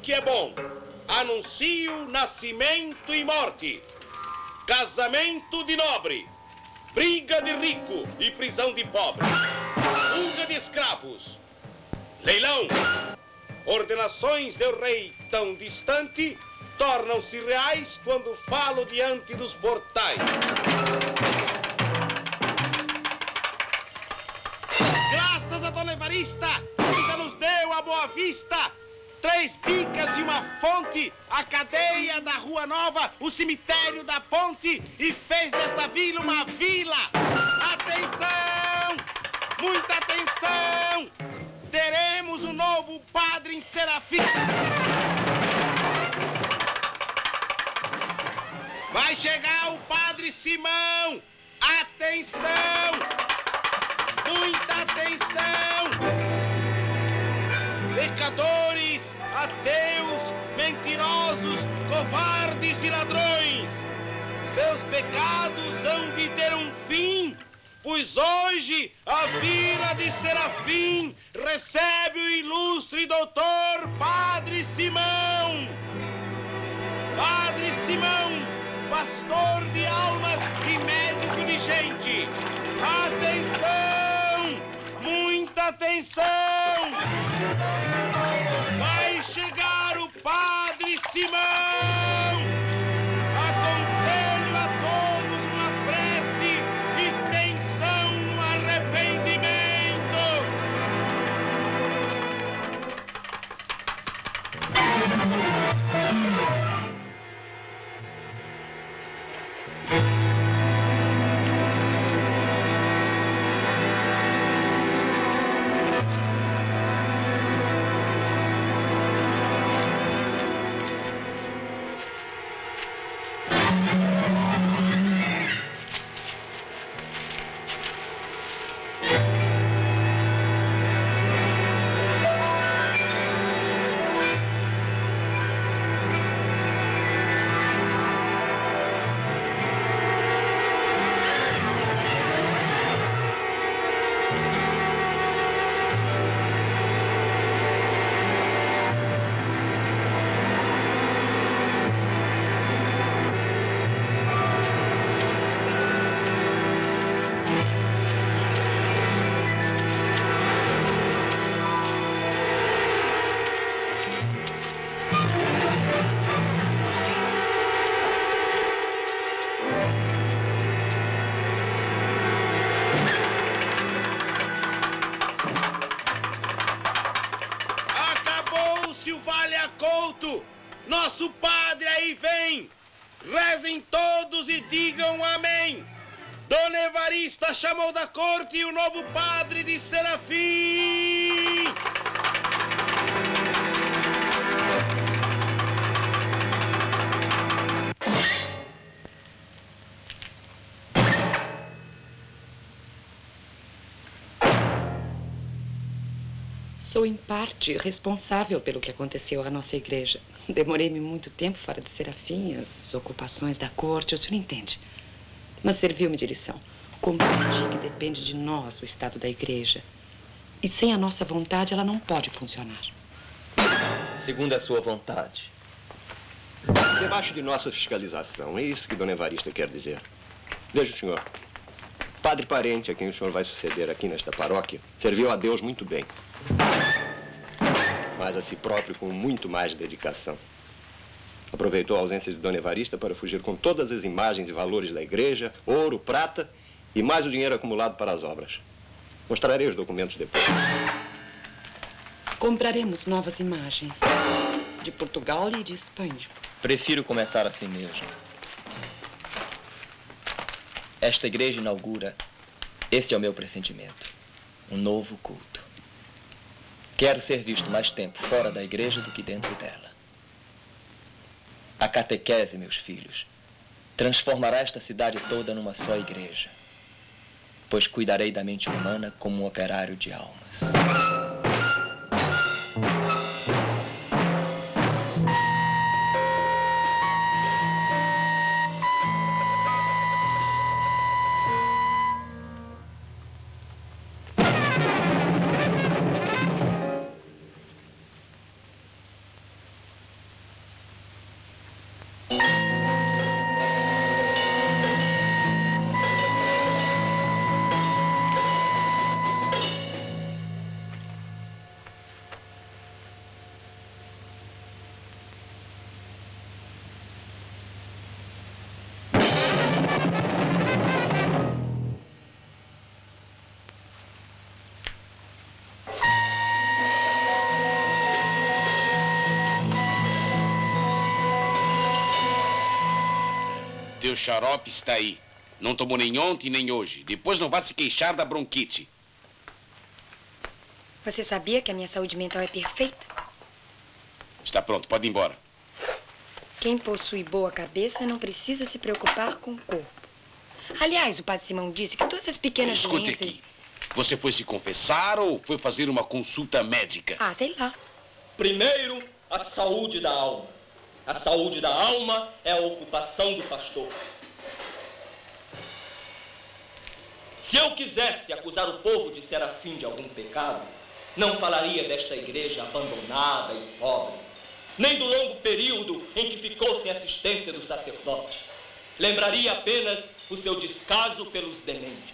que é bom. Anuncio nascimento e morte, casamento de nobre, briga de rico e prisão de pobre, fuga de escravos, leilão. Ordenações do rei tão distante tornam-se reais quando falo diante dos portais. Graças a Dona Evarista, que já nos deu a Boa Vista, 3 bicas e uma fonte, a cadeia da Rua Nova, o cemitério da ponte, e fez desta vila uma vila. Atenção! Muita atenção! Teremos um novo padre em Serafim. Vai chegar o Padre Simão. Atenção! Muita atenção! Pecadores, ateus, mentirosos, covardes e ladrões, seus pecados hão de ter um fim, pois hoje a vila de Serafim recebe o ilustre doutor Padre Simão. Padre Simão, pastor de almas e médico de gente. Atenção! Muita atenção! Vai chegar o Padre Simão! Aconselho a todos uma prece e tensão no arrependimento! Nosso padre aí vem. Rezem todos e digam amém. Dona Evarista chamou da corte o novo padre de Serafim. Sou, em parte, responsável pelo que aconteceu à nossa igreja. Demorei-me muito tempo fora de Serafim, as ocupações da corte, o senhor entende. Mas serviu-me de lição. Compreendi que depende de nós o estado da igreja. E sem a nossa vontade, ela não pode funcionar. Segundo a sua vontade. Debaixo de nossa fiscalização, é isso que Dona Evarista quer dizer. Veja, senhor. Padre parente a quem o senhor vai suceder aqui nesta paróquia serviu a Deus muito bem, mas a si próprio com muito mais dedicação. Aproveitou a ausência de Dona Evarista para fugir com todas as imagens e valores da igreja, ouro, prata e mais o dinheiro acumulado para as obras. Mostrarei os documentos depois. Compraremos novas imagens de Portugal e de Espanha. Prefiro começar assim mesmo. Esta igreja inaugura, este é o meu pressentimento, um novo culto. Quero ser visto mais tempo fora da igreja do que dentro dela. A catequese, meus filhos, transformará esta cidade toda numa só igreja, pois cuidarei da mente humana como um operário de almas. teu xarope está aí. Não tomou nem ontem nem hoje. Depois não vá se queixar da bronquite. Você sabia que a minha saúde mental é perfeita? Está pronto, pode ir embora. Quem possui boa cabeça não precisa se preocupar com o corpo. Aliás, o padre Simão disse que todas as pequenas Escute doenças... aqui. Você foi se confessar ou foi fazer uma consulta médica? Ah, sei lá. Primeiro, a saúde da alma. A saúde da alma é a ocupação do pastor. Se eu quisesse acusar o povo de ser afim de algum pecado, não falaria desta igreja abandonada e pobre, nem do longo período em que ficou sem assistência do sacerdote. Lembraria apenas o seu descaso pelos dementes.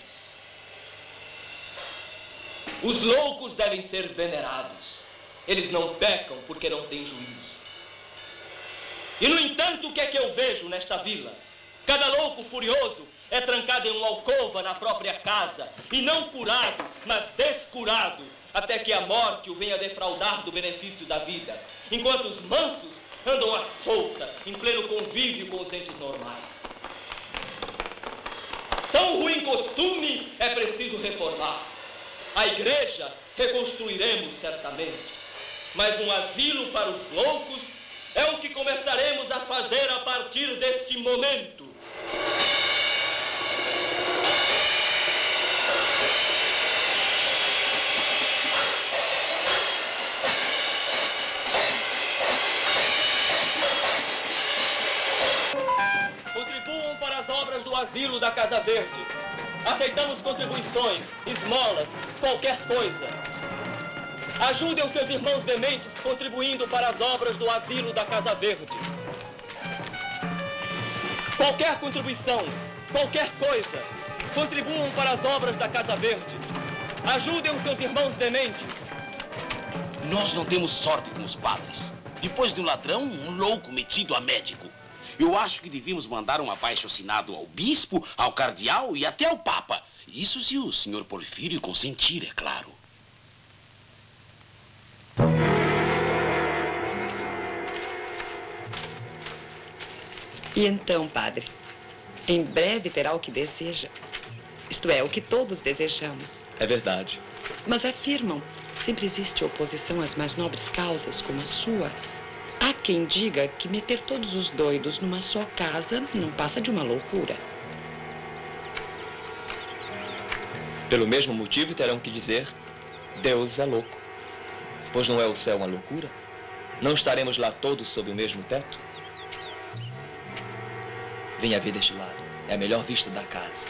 Os loucos devem ser venerados. Eles não pecam porque não têm juízo. E, no entanto, o que é que eu vejo nesta vila? Cada louco furioso é trancado em uma alcova na própria casa, e não curado, mas descurado, até que a morte o venha defraudar do benefício da vida, enquanto os mansos andam à solta, em pleno convívio com os entes normais. Tão ruim costume é preciso reformar. A igreja reconstruiremos certamente, mas um asilo para os loucos é o que começaremos a fazer a partir deste momento. Contribuam para as obras do asilo da Casa Verde. Aceitamos contribuições, esmolas, qualquer coisa. Ajudem os seus irmãos dementes contribuindo para as obras do asilo da Casa Verde. Qualquer contribuição, qualquer coisa, contribuam para as obras da Casa Verde. Ajudem os seus irmãos dementes. Nós não temos sorte com os padres. Depois de um ladrão, um louco metido a médico. Eu acho que devíamos mandar um abaixo-assinado ao bispo, ao cardeal e até ao papa. Isso se o senhor Porfírio consentir, é claro. E então, padre, em breve terá o que deseja. Isto é, o que todos desejamos. É verdade. Mas afirmam, sempre existe oposição às mais nobres causas, como a sua. Há quem diga que meter todos os doidos numa só casa não passa de uma loucura. Pelo mesmo motivo terão que dizer, Deus é louco. Pois não é o céu uma loucura? Não estaremos lá todos sob o mesmo teto? Venha ver deste lado. É a melhor vista da casa.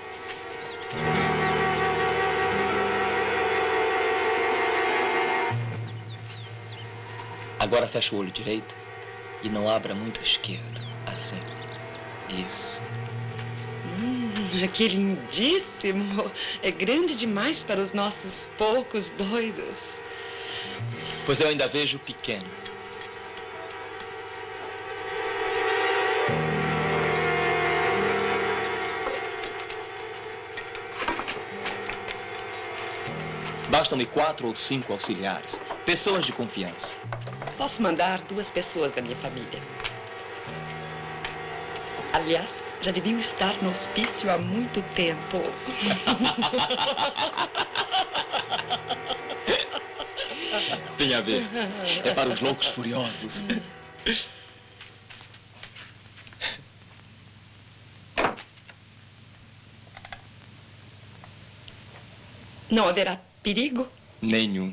Agora fecha o olho direito e não abra muito à esquerda. Assim. Isso. Que lindíssimo! É grande demais para os nossos poucos doidos. Pois eu ainda vejo pequeno. Bastam-me 4 ou 5 auxiliares, pessoas de confiança. Posso mandar 2 pessoas da minha família. Aliás, já deviam estar no hospício há muito tempo. Venha ver. É para os loucos furiosos. Não haverá perigo? Nenhum.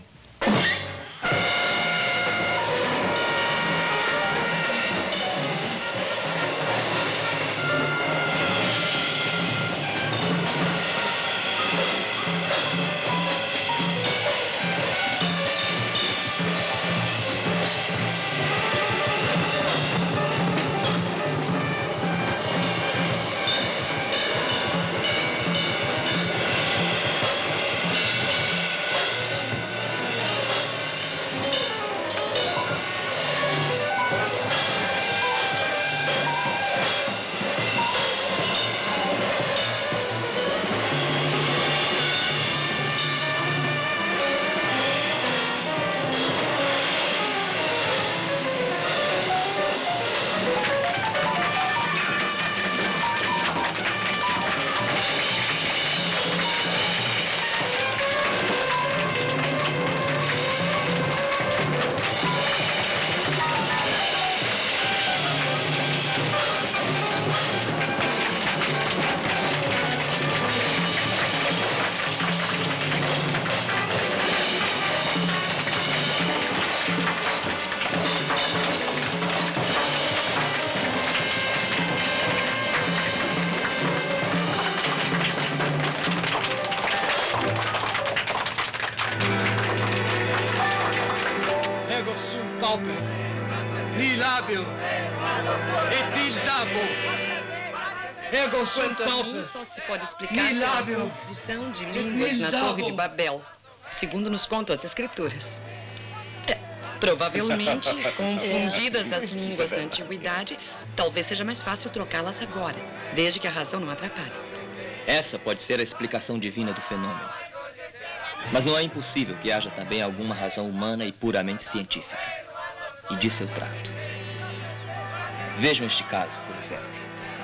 Quanto a mim, só se pode explicar pela confusão de línguas na Torre de Babel, segundo nos contam as escrituras. Provavelmente, confundidas as línguas da antiguidade, talvez seja mais fácil trocá-las agora, desde que a razão não atrapalhe. Essa pode ser a explicação divina do fenômeno. Mas não é impossível que haja também alguma razão humana e puramente científica. E disso eu trato. Vejam este caso, por exemplo.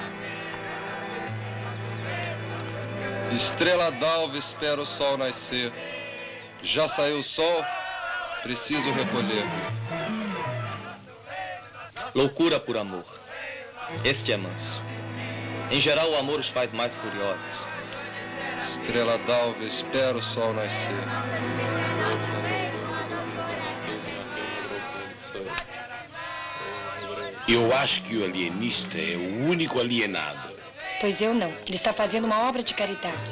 Estrela d'alva espera o sol nascer. Já saiu o sol, preciso recolher. Loucura por amor. Este é manso. Em geral, o amor os faz mais furiosos. Estrela d'alva espera o sol nascer. Eu acho que o alienista é o único alienado. Pois eu não. Ele está fazendo uma obra de caridade.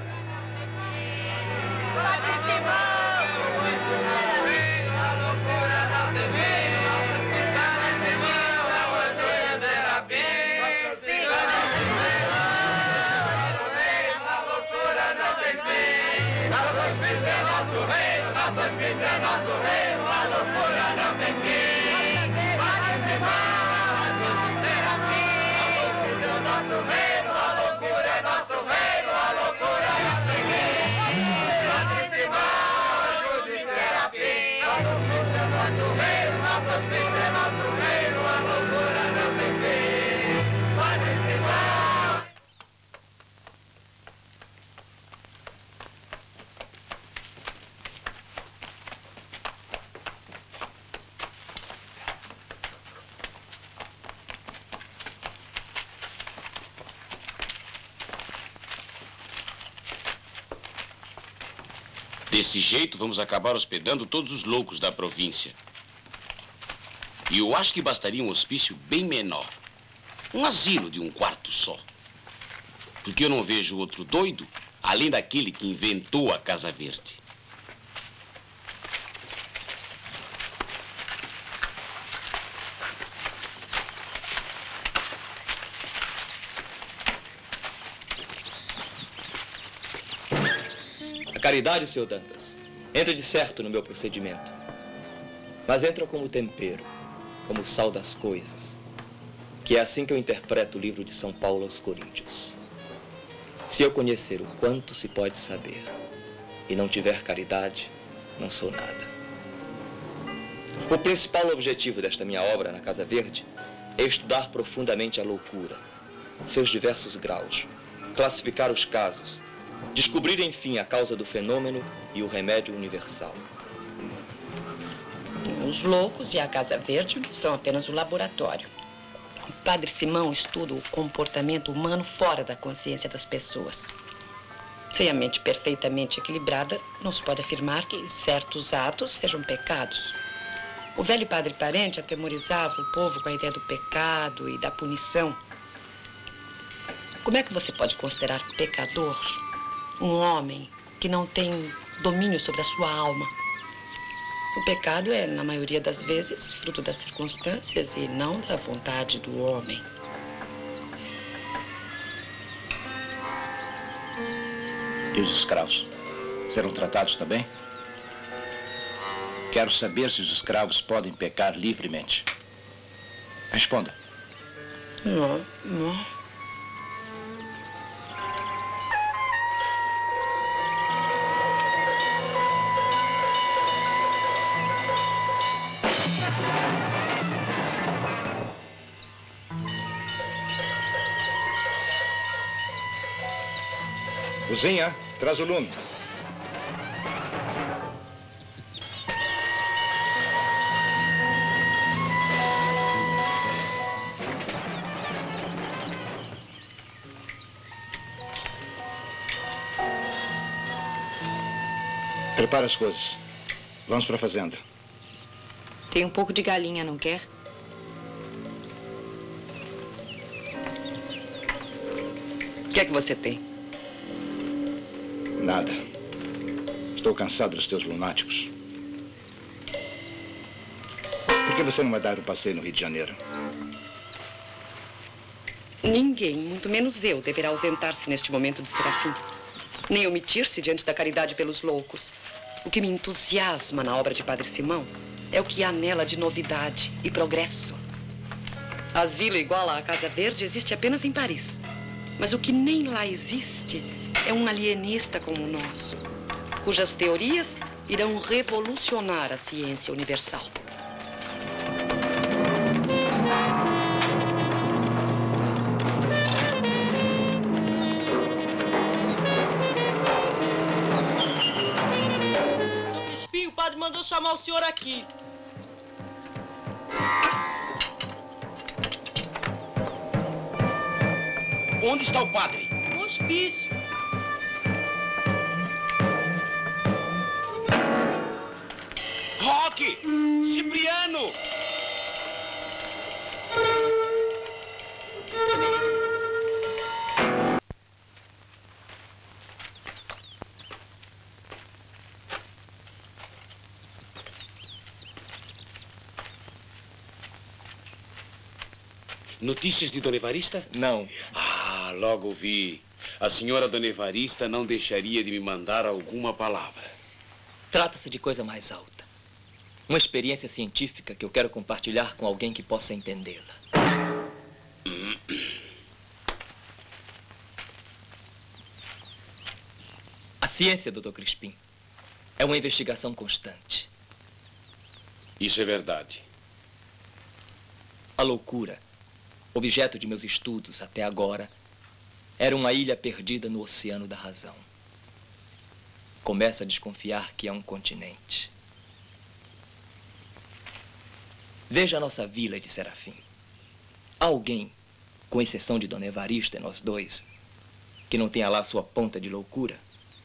Desse jeito, vamos acabar hospedando todos os loucos da província. E eu acho que bastaria um hospício bem menor. Um asilo de um quarto só. Porque eu não vejo outro doido, além daquele que inventou a Casa Verde. Caridade, Sr. Dantas, entra de certo no meu procedimento. Mas entra como tempero, como sal das coisas, que é assim que eu interpreto o livro de São Paulo aos Coríntios. Se eu conhecer o quanto se pode saber e não tiver caridade, não sou nada. O principal objetivo desta minha obra na Casa Verde é estudar profundamente a loucura, seus diversos graus, classificar os casos, descobrir, enfim, a causa do fenômeno e o remédio universal. Os loucos e a Casa Verde são apenas o laboratório. O Padre Simão estuda o comportamento humano fora da consciência das pessoas. Sem a mente perfeitamente equilibrada, não se pode afirmar que certos atos sejam pecados. O velho Padre Parente atemorizava o povo com a ideia do pecado e da punição. Como é que você pode considerar pecador um homem que não tem domínio sobre a sua alma? O pecado é, na maioria das vezes, fruto das circunstâncias e não da vontade do homem. E os escravos? Serão tratados também? Quero saber se os escravos podem pecar livremente. Responda. Não. Cozinha, traz o lume. Prepara as coisas. Vamos para a fazenda. Tem um pouco de galinha, não quer? O que é que você tem? Nada. Estou cansado dos teus lunáticos. Por que você não vai dar um passeio no Rio de Janeiro? Ninguém, muito menos eu, deverá ausentar-se neste momento de Serafim. Nem omitir-se diante da caridade pelos loucos. O que me entusiasma na obra de Padre Simão é o que há nela de novidade e progresso. Asilo igual à Casa Verde existe apenas em Paris. Mas o que nem lá existe é um alienista como o nosso, cujas teorias irão revolucionar a ciência universal. O padre mandou chamar o senhor aqui. Onde está o padre? No hospício. Roque! Cipriano! Notícias de Dona Evarista? Não. Ah, logo vi. A senhora Dona Evarista não deixaria de me mandar alguma palavra. Trata-se de coisa mais alta. Uma experiência científica que eu quero compartilhar com alguém que possa entendê-la. A ciência, Dr. Crispim, é uma investigação constante. Isso é verdade. A loucura, objeto de meus estudos até agora, era uma ilha perdida no oceano da razão. Começo a desconfiar que é um continente. Veja a nossa vila de Serafim. Há alguém, com exceção de Dona Evarista e nós dois, que não tenha lá sua ponta de loucura?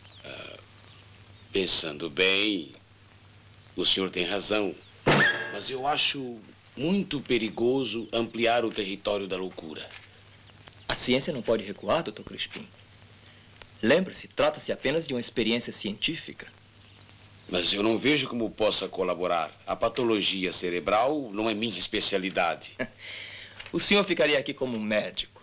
Pensando bem, o senhor tem razão. Mas eu acho muito perigoso ampliar o território da loucura. A ciência não pode recuar, Dr. Crispim. Lembre-se, trata-se apenas de uma experiência científica. Mas eu não vejo como possa colaborar. A patologia cerebral não é minha especialidade. O senhor ficaria aqui como um médico.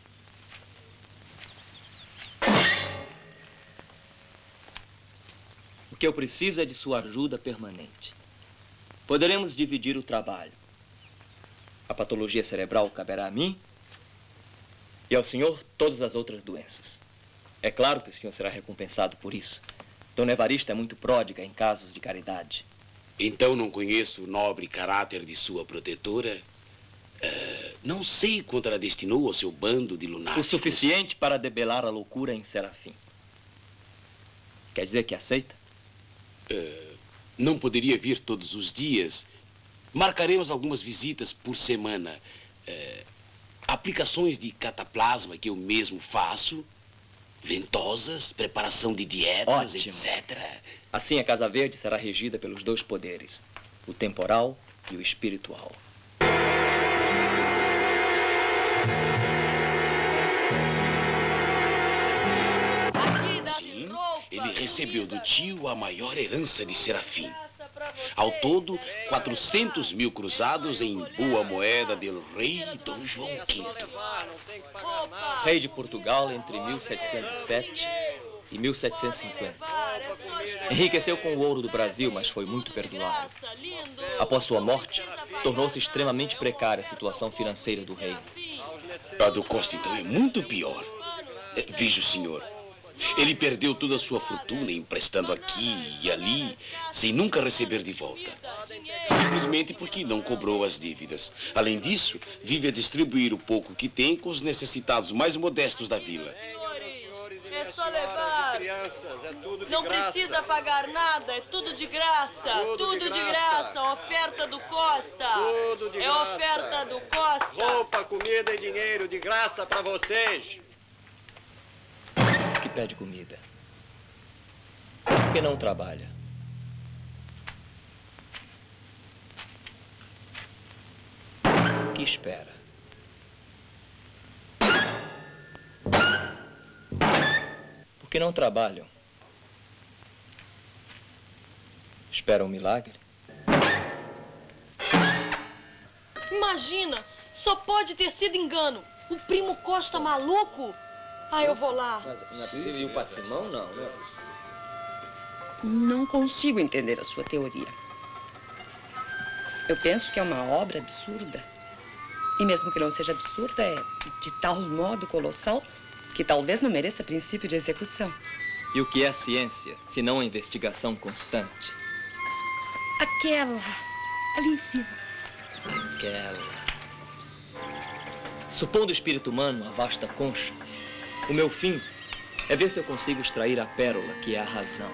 O que eu preciso é de sua ajuda permanente. Poderemos dividir o trabalho. A patologia cerebral caberá a mim e ao senhor todas as outras doenças. É claro que o senhor será recompensado por isso. Dona Evarista é muito pródiga em casos de caridade. Então não conheço o nobre caráter de sua protetora? Não sei quanto ela destinou ao seu bando de lunáticos. O suficiente para debelar a loucura em Serafim. Quer dizer que aceita? Não poderia vir todos os dias. Marcaremos algumas visitas por semana. Aplicações de cataplasma que eu mesmo faço. Ventosas, preparação de dietas, ótimo, etc. Assim a Casa Verde será regida pelos dois poderes, o temporal e o espiritual. Sim, ele recebeu do tio a maior herança de Serafim. Ao todo, 400 mil cruzados em boa moeda del rei Dom João V. Rei de Portugal entre 1707 e 1750. Enriqueceu com o ouro do Brasil, mas foi muito perdoado. Após sua morte, tornou-se extremamente precária a situação financeira do reino. A do Costa, então, é muito pior. Veja o senhor. Ele perdeu toda a sua fortuna emprestando aqui e ali, sem nunca receber de volta. Simplesmente porque não cobrou as dívidas. Além disso, vive a distribuir o pouco que tem com os necessitados mais modestos da vila. É só levar. Não precisa pagar nada, é tudo de graça. Tudo de graça. Oferta do Costa. Tudo de graça. É oferta do Costa. Roupa, comida e dinheiro de graça para vocês. Que pede comida? Por que não trabalha? O que espera? Por que não trabalham? Espera um milagre? Imagina, só pode ter sido engano. O primo Costa maluco? Ah, eu vou lá. Mas não é possível. E o Padre Simão, não, né? Não consigo entender a sua teoria. Eu penso que é uma obra absurda. E mesmo que não seja absurda, é de tal modo colossal que talvez não mereça princípio de execução. E o que é ciência, se não a investigação constante? Aquela, ali em cima. Aquela. Supondo o espírito humano a vasta concha, o meu fim é ver se eu consigo extrair a pérola que é a razão.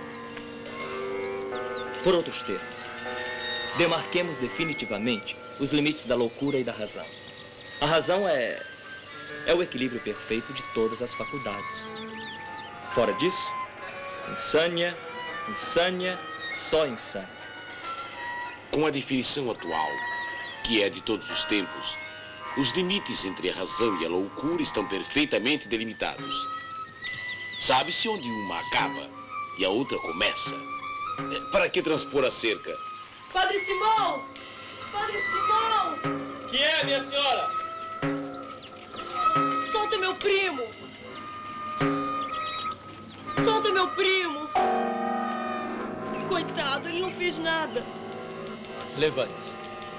Por outros termos, demarquemos definitivamente os limites da loucura e da razão. A razão é o equilíbrio perfeito de todas as faculdades. Fora disso, insânia, insânia, só insânia. Com a definição atual, que é de todos os tempos, os limites entre a razão e a loucura estão perfeitamente delimitados. Sabe-se onde uma acaba e a outra começa. Para que transpor a cerca? Padre Simão! Padre Simão! Que é, minha senhora? Solta meu primo! Solta meu primo! Coitado, ele não fez nada. Levante-se.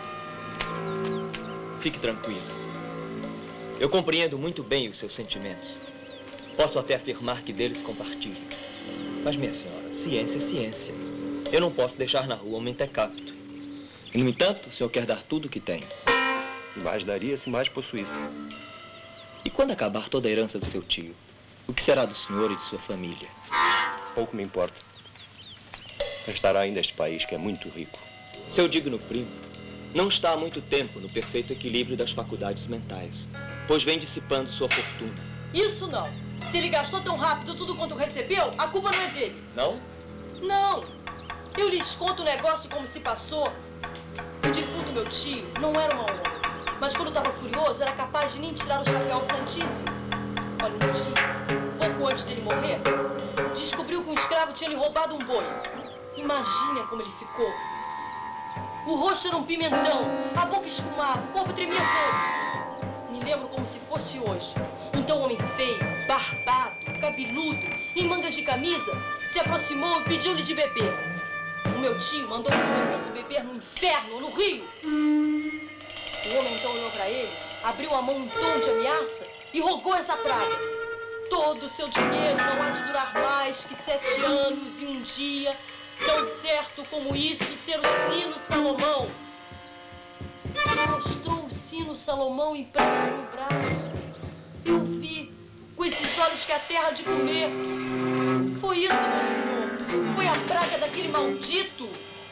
Fique tranquilo. Eu compreendo muito bem os seus sentimentos. Posso até afirmar que deles compartilho. Mas, minha senhora, ciência é ciência. Eu não posso deixar na rua um mentecapto. E, no entanto, o senhor quer dar tudo o que tem. Mais daria se mais possuísse. E quando acabar toda a herança do seu tio, o que será do senhor e de sua família? Pouco me importa. Restará ainda este país, que é muito rico. Seu digno primo não está há muito tempo no perfeito equilíbrio das faculdades mentais, pois vem dissipando sua fortuna. Isso não. Se ele gastou tão rápido tudo quanto recebeu, a culpa não é dele. Não? Não. Eu lhes conto o negócio como se passou. O defunto meu tio não era uma honra, mas quando estava furioso era capaz de nem tirar o chapéu ao Santíssimo. Olha, meu tio, pouco antes dele morrer, descobriu que um escravo tinha lhe roubado um boi. Imagina como ele ficou. O rosto era um pimentão, a boca esfumava, o corpo tremia todo. Me lembro como se fosse hoje. Então, um homem feio, barbado, cabeludo, em mangas de camisa, se aproximou e pediu-lhe de beber. O meu tio mandou que ele fosse beber no inferno, no rio. O homem então olhou para ele, abriu a mão em tom de ameaça e rogou essa praga. Todo o seu dinheiro não há de durar mais que 7 anos e um dia, tão certo como isso ser o sino Salomão. Ele mostrou o sino Salomão impresso no braço. Eu vi, com esses olhos que a terra há de comer. Foi isso, meu senhor. Foi a praga daquele maldito.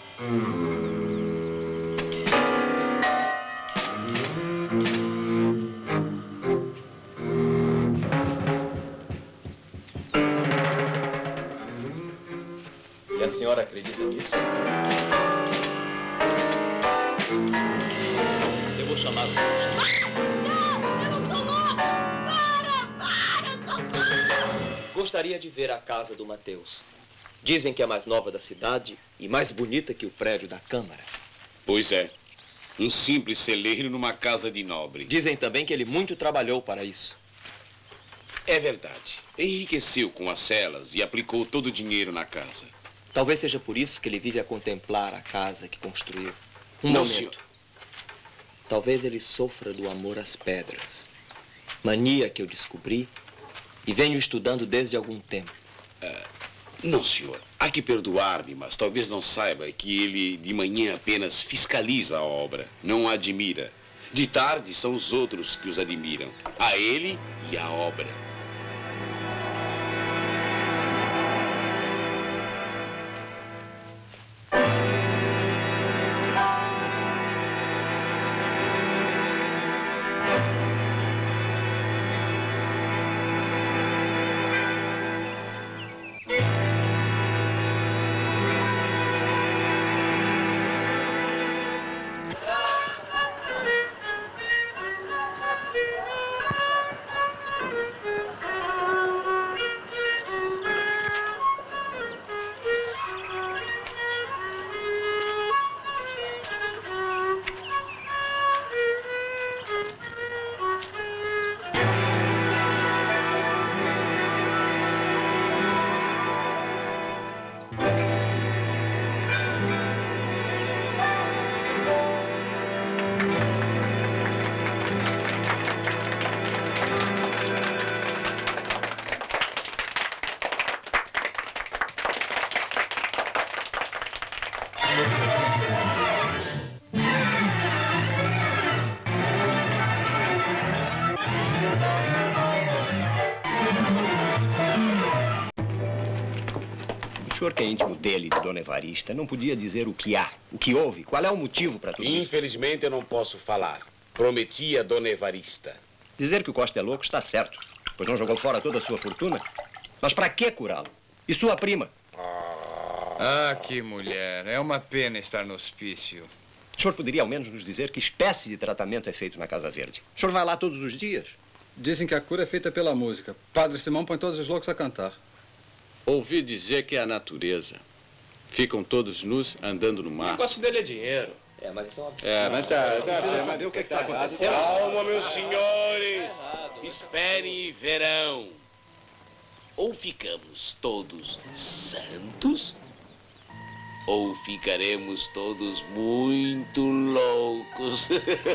E a senhora acredita nisso? Eu vou chamar o Não, eu não tô louco! Para, socorro! Gostaria de ver a casa do Mateus. Dizem que é a mais nova da cidade e mais bonita que o prédio da Câmara. Pois é. Um simples celeiro numa casa de nobre. Dizem também que ele muito trabalhou para isso. É verdade. Enriqueceu com as celas e aplicou todo o dinheiro na casa. Talvez seja por isso que ele vive a contemplar a casa que construiu. Não, momento. senhor. Talvez ele sofra do amor às pedras. Mania que eu descobri e venho estudando desde algum tempo. Não, senhor. Há que perdoar-me, mas talvez não saiba que ele de manhã apenas fiscaliza a obra, não a admira. De tarde são os outros que os admiram. A ele e a obra. O senhor que é íntimo dele, de Dona Evarista, não podia dizer o que há, o que houve, qual é o motivo para tudo isso? Infelizmente eu não posso falar. Prometi a Dona Evarista. Dizer que o Costa é louco está certo, pois não jogou fora toda a sua fortuna. Mas para que curá-lo? E sua prima? Ah, que mulher. É uma pena estar no hospício. O senhor poderia ao menos nos dizer que espécie de tratamento é feito na Casa Verde? O senhor vai lá todos os dias? Dizem que a cura é feita pela música. Padre Simão põe todos os loucos a cantar. Ouvi dizer que é a natureza. Ficam todos nus andando no O mar. negócio dele é dinheiro. Mas isso é uma... Mas Mas o que está acontecendo? Calma, meus senhores. Esperem e verão. Ou ficamos todos santos, ou ficaremos todos muito loucos.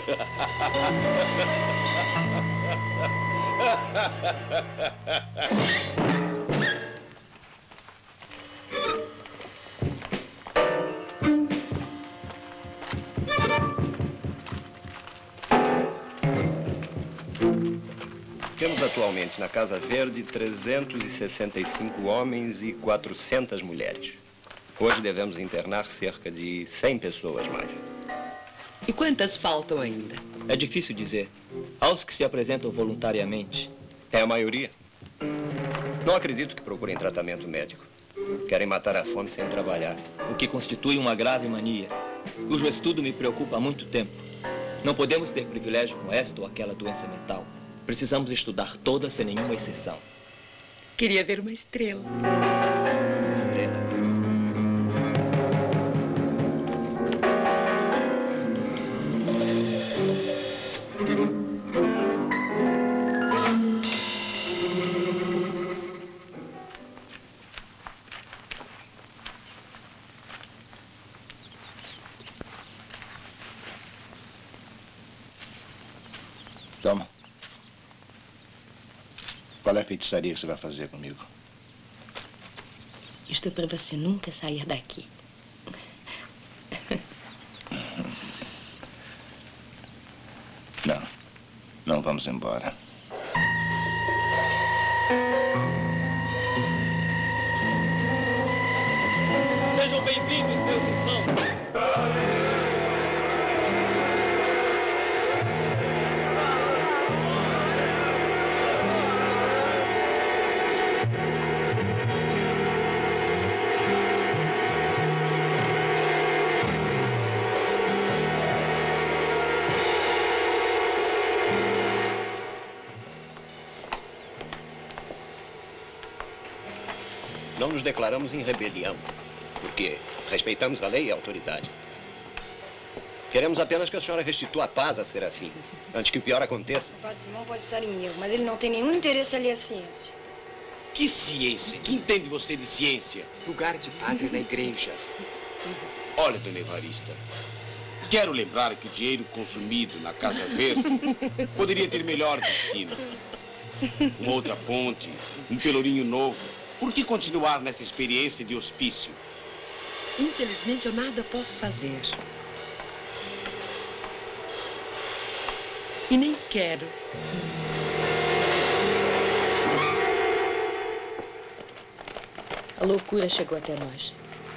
Temos atualmente na Casa Verde 365 homens e 400 mulheres. Hoje devemos internar cerca de 100 pessoas mais. E quantas faltam ainda? É difícil dizer. Aos que se apresentam voluntariamente. É a maioria. Não acredito que procurem tratamento médico. Querem matar a fome sem trabalhar. O que constitui uma grave mania, cujo estudo me preocupa há muito tempo. Não podemos ter privilégio com esta ou aquela doença mental. Precisamos estudar todas sem nenhuma exceção. Queria ver uma estrela. Estrela. Toma. Qual é a feitiçaria que você vai fazer comigo? Isto é para você nunca sair daqui. Não. Não vamos embora. Sejam bem-vindos, meus irmãos. Não nos declaramos em rebelião, porque respeitamos a lei e a autoridade. Queremos apenas que a senhora restitua a paz a Serafim, antes que o pior aconteça. O Padre Simão pode estar em erro, mas ele não tem nenhum interesse ali à ciência. Que ciência? Que entende você de ciência? Lugar de padre na igreja. Olha, Dona Evarista, quero lembrar que o dinheiro consumido na Casa Verde poderia ter melhor destino. Uma outra ponte, um pelourinho novo. Por que continuar nessa experiência de hospício? Infelizmente, eu nada posso fazer. E nem quero. A loucura chegou até nós.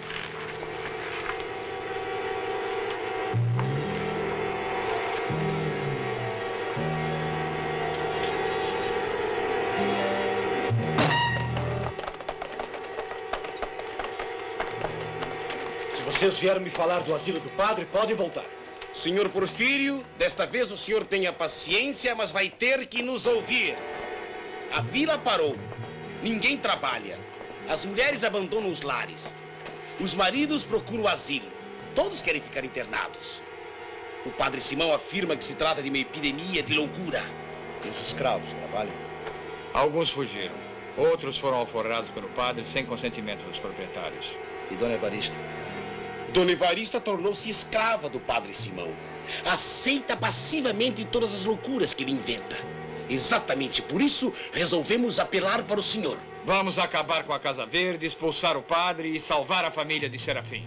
Se vocês vieram me falar do asilo do padre, podem voltar. Senhor Porfírio, desta vez o senhor tenha paciência, mas vai ter que nos ouvir. A vila parou. Ninguém trabalha. As mulheres abandonam os lares. Os maridos procuram asilo. Todos querem ficar internados. O padre Simão afirma que se trata de uma epidemia de loucura. E os escravos trabalham? Alguns fugiram. Outros foram alforrados pelo padre sem consentimento dos proprietários. E Dona Evarista? Dona Evarista tornou-se escrava do padre Simão. Aceita passivamente todas as loucuras que ele inventa. Exatamente por isso, resolvemos apelar para o senhor. Vamos acabar com a Casa Verde, expulsar o padre e salvar a família de Serafim.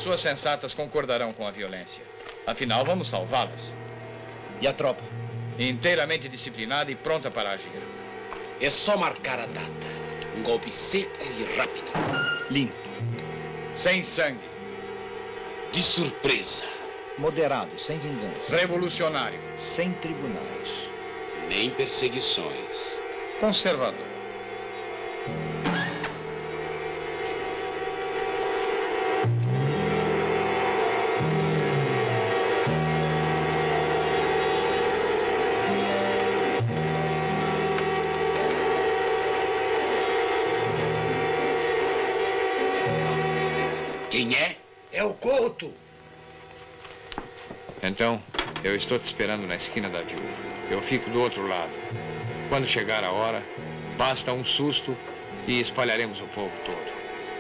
pessoas sensatas concordarão com a violência. Afinal, vamos salvá-las. E a tropa? Inteiramente disciplinada e pronta para agir. É só marcar a data. Um golpe seco e rápido. Limpo. Sem sangue. De surpresa. Moderado, sem vingança. Revolucionário. Sem tribunais. Nem perseguições. Conservador. Quem é? É o Couto. Então, eu estou te esperando na esquina da viúva. Eu fico do outro lado. Quando chegar a hora, basta um susto e espalharemos o povo todo.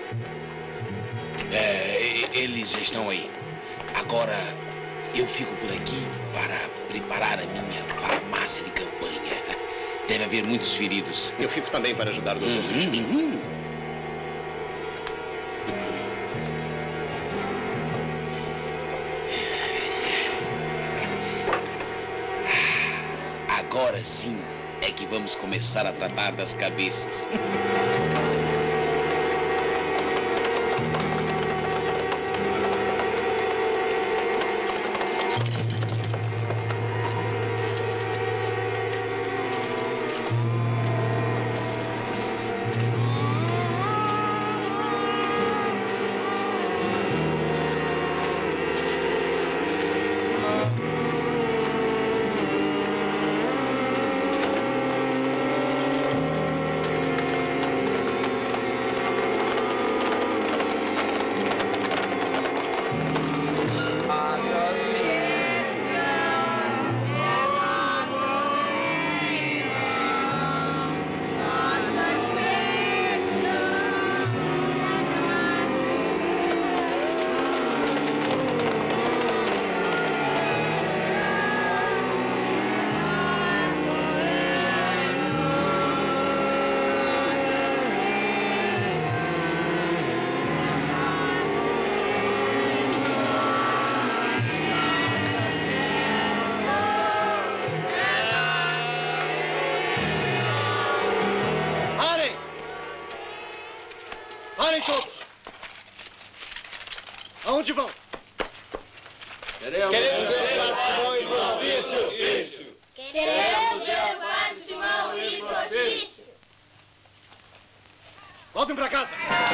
Eles já estão aí. Agora, eu fico por aqui para preparar a minha farmácia de campanha. Deve haver muitos feridos. Eu fico também para ajudar o doutor. Agora sim é que vamos começar a tratar das cabeças. Parem todos! Aonde vão? Queremos ver o Simão e o hospício! Queremos ver o Padre Simão ir pro hospício! Voltem pra casa!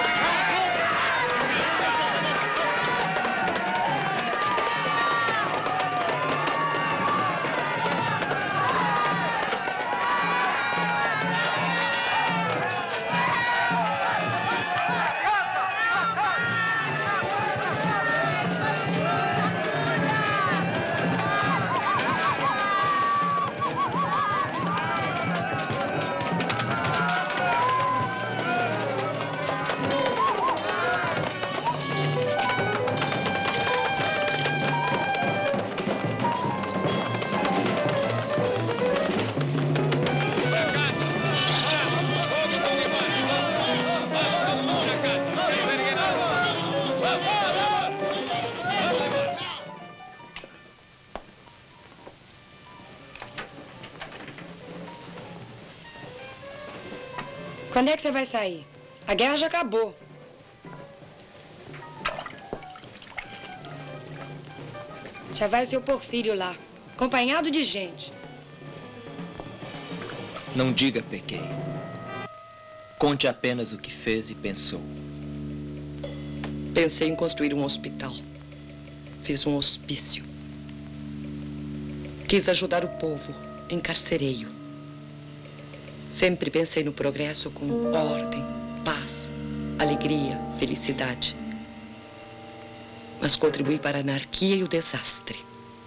Quando é que você vai sair? A guerra já acabou. Já vai o seu Porfírio lá, acompanhado de gente. Não diga pequei. Conte apenas o que fez e pensou. Pensei em construir um hospital. Fiz um hospício. Quis ajudar o povo. Encarcerei-o. Sempre pensei no progresso com ordem, paz, alegria, felicidade. Mas contribuí para a anarquia e o desastre.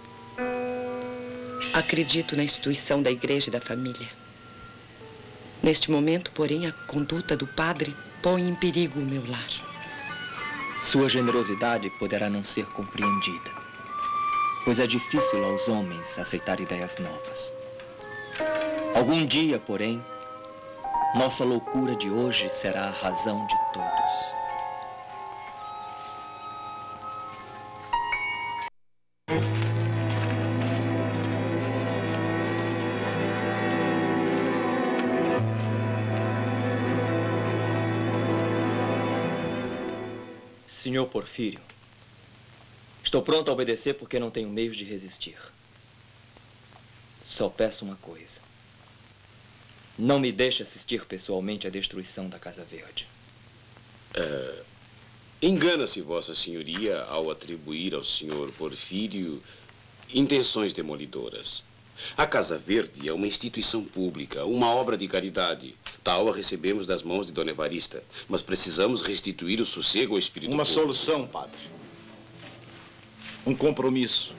Acredito na instituição da igreja e da família. Neste momento, porém, a conduta do padre põe em perigo o meu lar. Sua generosidade poderá não ser compreendida, pois é difícil aos homens aceitar ideias novas. Algum dia, porém, nossa loucura de hoje será a razão de todos. Senhor Porfírio, estou pronto a obedecer porque não tenho meios de resistir. Só peço uma coisa. Não me deixe assistir pessoalmente à destruição da Casa Verde. Engana-se Vossa Senhoria ao atribuir ao senhor Porfírio intenções demolidoras. A Casa Verde é uma instituição pública, uma obra de caridade. Tal a recebemos das mãos de Dona Evarista, mas precisamos restituir o sossego ao espírito Uma público. solução, padre. Um compromisso.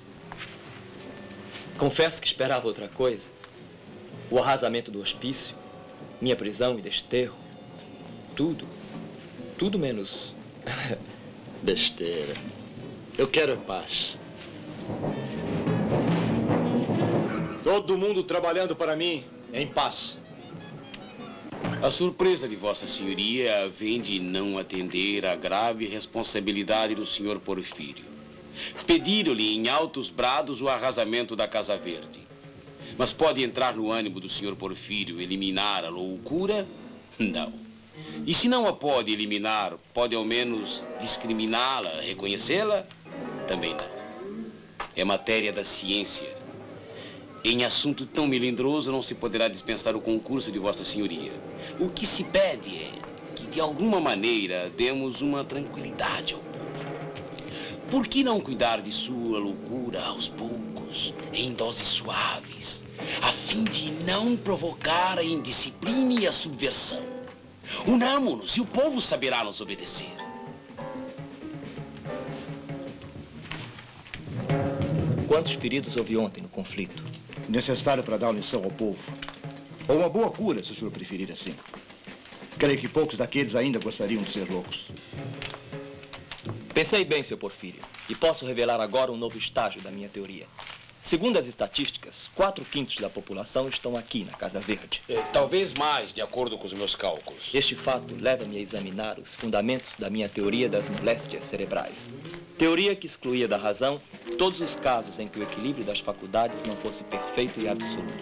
Confesso que esperava outra coisa. O arrasamento do hospício, minha prisão e desterro. Tudo menos... Besteira. Eu quero paz. Todo mundo trabalhando para mim em paz. A surpresa de Vossa Senhoria vem de não atender à grave responsabilidade do senhor Porfírio. Pediram-lhe em altos brados o arrasamento da Casa Verde. Mas pode entrar no ânimo do senhor Porfírio eliminar a loucura? Não. E se não a pode eliminar, pode ao menos discriminá-la, reconhecê-la? Também não. É matéria da ciência. Em assunto tão melindroso não se poderá dispensar o concurso de Vossa Senhoria. O que se pede é que, de alguma maneira, demos uma tranquilidade ao povo. Por que não cuidar de sua loucura aos poucos, em doses suaves, a fim de não provocar a indisciplina e a subversão? Unamo-nos e o povo saberá nos obedecer. Quantos feridos houve ontem no conflito? Necessário para dar uma lição ao povo. Ou uma boa cura, se o senhor preferir assim. Creio que poucos daqueles ainda gostariam de ser loucos. Pensei bem, Sr. Porfírio, e posso revelar agora um novo estágio da minha teoria. Segundo as estatísticas, 4/5 da população estão aqui na Casa Verde. Talvez mais, de acordo com os meus cálculos. Este fato leva-me a examinar os fundamentos da minha teoria das moléstias cerebrais. Teoria que excluía da razão todos os casos em que o equilíbrio das faculdades não fosse perfeito e absoluto.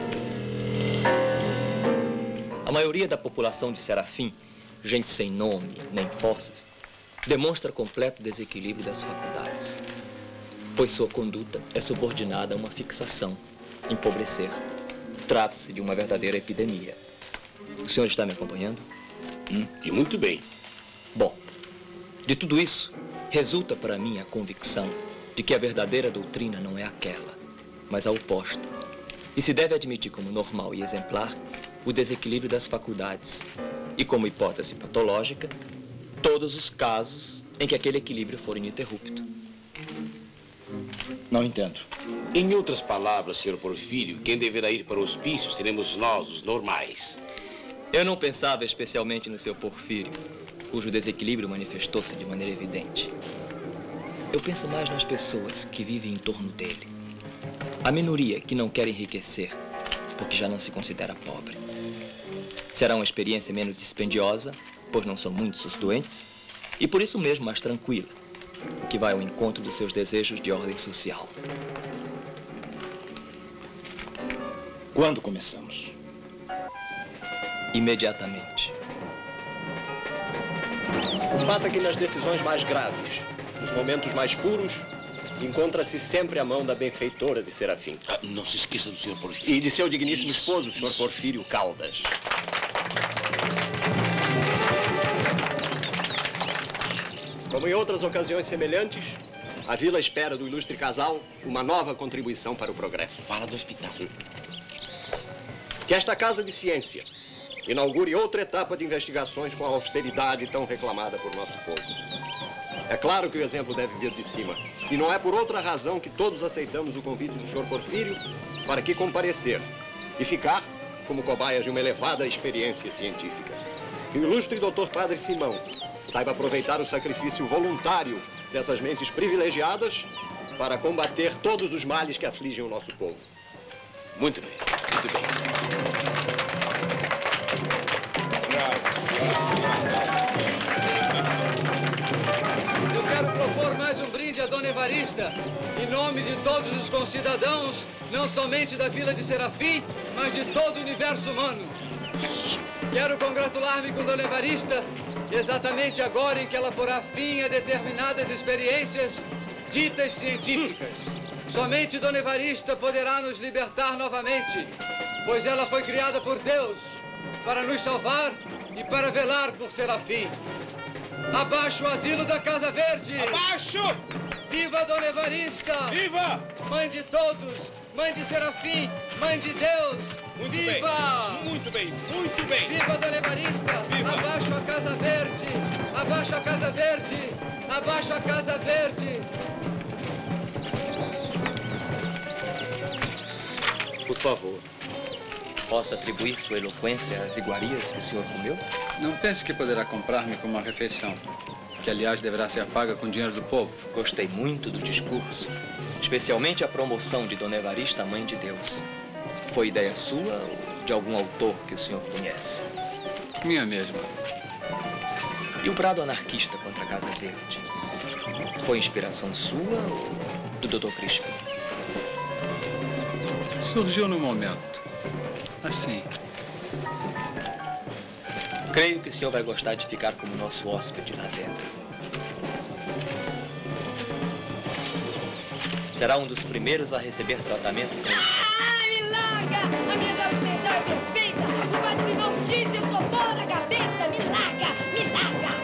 A maioria da população de Serafim, gente sem nome nem posses, demonstra completo desequilíbrio das faculdades, pois sua conduta é subordinada a uma fixação, empobrecer. Trata-se de uma verdadeira epidemia. O senhor está me acompanhando? E muito bem. Bom, de tudo isso, resulta para mim a convicção de que a verdadeira doutrina não é aquela, mas a oposta. E se deve admitir como normal e exemplar o desequilíbrio das faculdades e, como hipótese patológica, todos os casos em que aquele equilíbrio for ininterrupto. Não entendo. Em outras palavras, senhor Porfírio, quem deverá ir para o hospício seremos nós, os normais. Eu não pensava especialmente no seu Porfírio, cujo desequilíbrio manifestou-se de maneira evidente. Eu penso mais nas pessoas que vivem em torno dele. A minoria que não quer enriquecer, porque já não se considera pobre. Será uma experiência menos dispendiosa, pois não são muitos os doentes, e por isso mesmo mais tranquila, que vai ao encontro dos seus desejos de ordem social. Quando começamos? Imediatamente. O fato é que nas decisões mais graves, nos momentos mais puros, encontra-se sempre a mão da benfeitora de Serafim. Não se esqueça do senhor Porfírio. E de seu digníssimo esposo, o senhor Porfírio Caldas. Como em outras ocasiões semelhantes, a vila espera do ilustre casal uma nova contribuição para o progresso. Fala do hospital. Que esta casa de ciência inaugure outra etapa de investigações com a austeridade tão reclamada por nosso povo. É claro que o exemplo deve vir de cima, e não é por outra razão que todos aceitamos o convite do senhor Porfírio para aqui comparecer e ficar como cobaias de uma elevada experiência científica. Que o ilustre doutor Padre Simão saiba aproveitar o sacrifício voluntário dessas mentes privilegiadas para combater todos os males que afligem o nosso povo. Muito bem, muito bem. Eu quero propor mais um brinde a Dona Evarista, em nome de todos os concidadãos, não somente da Vila de Serafim, mas de todo o universo humano. Quero congratular-me com Dona Evarista exatamente agora em que ela porá fim a determinadas experiências ditas científicas. Somente Dona Evarista poderá nos libertar novamente, pois ela foi criada por Deus para nos salvar e para velar por Serafim. Abaixo o asilo da Casa Verde! Abaixo! Viva Dona Evarista! Viva! Mãe de todos, mãe de Serafim, mãe de Deus! Muito Viva! bem, muito bem, muito bem! Viva Dona Evarista! Viva! Abaixo a Casa Verde! Abaixo a Casa Verde! Abaixo a Casa Verde! Por favor, posso atribuir sua eloquência às iguarias que o senhor comeu? Não pense que poderá comprar-me com uma refeição, que aliás deverá ser paga com dinheiro do povo. Gostei muito do discurso, especialmente a promoção de Dona Evarista à Mãe de Deus. Foi ideia sua ou de algum autor que o senhor conhece? Minha mesma. E o brado anarquista contra a Casa Verde? Foi inspiração sua ou do Dr. Crispin? Surgiu no momento. Assim. Creio que o senhor vai gostar de ficar como nosso hóspede lá dentro. Será um dos primeiros a receber tratamento com... Ah, me larga! A minha documentação é perfeita! O Padre Simão disse, eu sou boa na cabeça! Me larga! Me larga!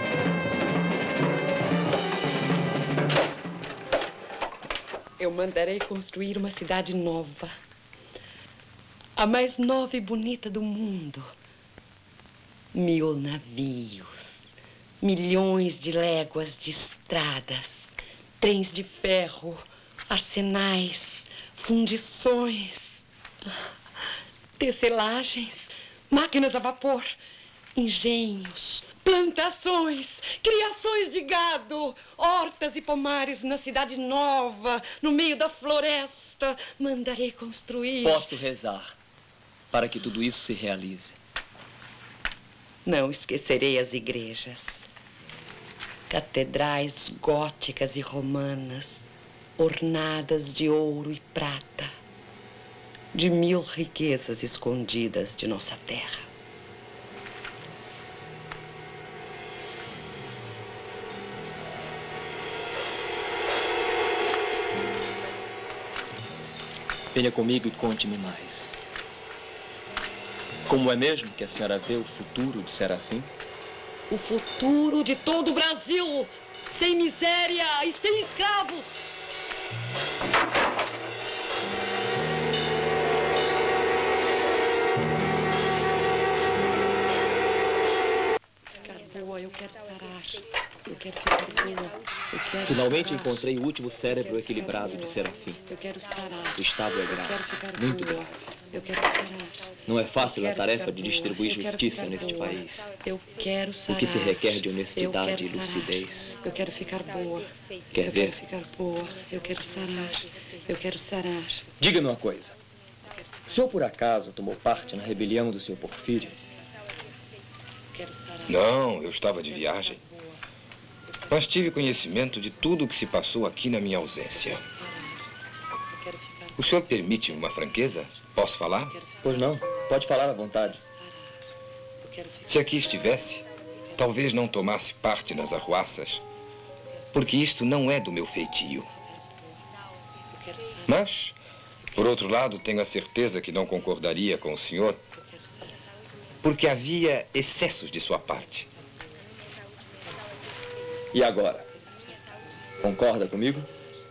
Eu mandarei construir uma cidade nova. A mais nova e bonita do mundo. 1000 navios, milhões de léguas de estradas, trens de ferro, arsenais, fundições, tecelagens, máquinas a vapor, engenhos, plantações, criações de gado, hortas e pomares na cidade nova, no meio da floresta. Mandarei construir... Posso rezar para que tudo isso se realize. Não esquecerei as igrejas, catedrais góticas e romanas, ornadas de ouro e prata, de 1000 riquezas escondidas de nossa terra. Venha comigo e conte-me mais. Como é mesmo que a senhora vê o futuro de Serafim? O futuro de todo o Brasil, sem miséria e sem escravos. Ficar boa, eu quero sarar. Eu quero ficar boa. Eu quero Finalmente sarar. encontrei o último cérebro equilibrado de Serafim. Eu quero sarar. O estado é Eu quero grave, ficar muito boa. grave. Eu quero sarar. Não é fácil a Eu quero tarefa ficar de boa. distribuir Eu quero justiça ficar neste boa. país. Eu quero sarar. O que se requer de Eu honestidade quero e lucidez. sarar. Eu quero ficar boa. Quer eu ver? quero ficar boa. Eu quero sarar. Eu quero sarar. Diga-me uma coisa. O senhor, por acaso, tomou parte na rebelião do senhor Porfírio? Quero sarar. Não, eu estava de viagem. Mas tive conhecimento de tudo o que se passou aqui na minha ausência. O senhor permite uma franqueza? Posso falar? Pois não. Pode falar à vontade. Se aqui estivesse, talvez não tomasse parte nas arruaças, porque isto não é do meu feitio. Mas, por outro lado, tenho a certeza que não concordaria com o senhor, porque havia excessos de sua parte. E agora? Concorda comigo?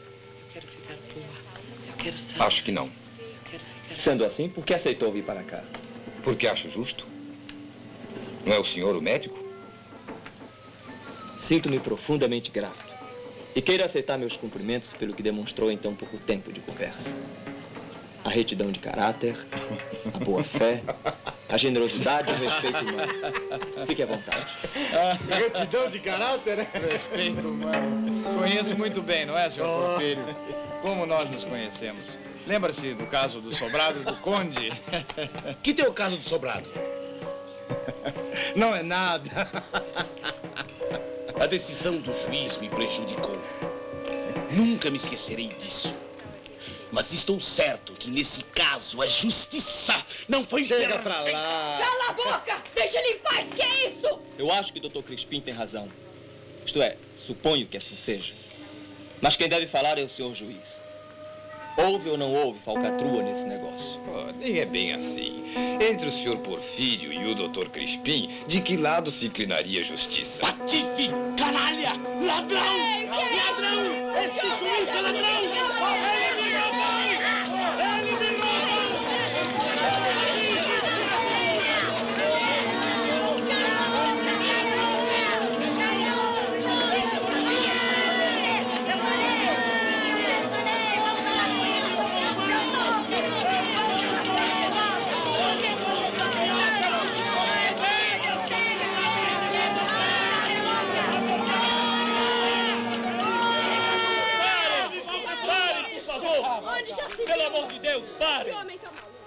Acho que não. Sendo assim, por que aceitou vir para cá? Porque acho justo. Não é o senhor o médico? Sinto-me profundamente grato. E queira aceitar meus cumprimentos pelo que demonstrou em tão pouco tempo de conversa. A retidão de caráter, a boa fé, a generosidade e o respeito humano. Fique à vontade. Retidão de caráter, né? Respeito humano. Conheço muito bem, não é, senhor Porfírio? Como nós nos conhecemos. Lembra-se do caso do sobrado do conde? Que tem o caso do sobrado? Não é nada. A decisão do juiz me prejudicou. Nunca me esquecerei disso. Mas estou certo que nesse caso a justiça não foi... Chega pra lá! Cala a boca! Deixa ele em paz, que é isso? Eu acho que o Dr. Crispim tem razão. Isto é, suponho que assim seja. Mas quem deve falar é o senhor juiz. Houve ou não houve falcatrua nesse negócio? Oh, nem é bem assim. Entre o senhor Porfírio e o Dr. Crispim, de que lado se inclinaria a justiça? Patife! Canalha! Ladrão! Ladrão! Esse juiz é ladrão! Ele me roubou! Ele me roubou! Pelo amor de Deus, pare! Esse homem tá maluco.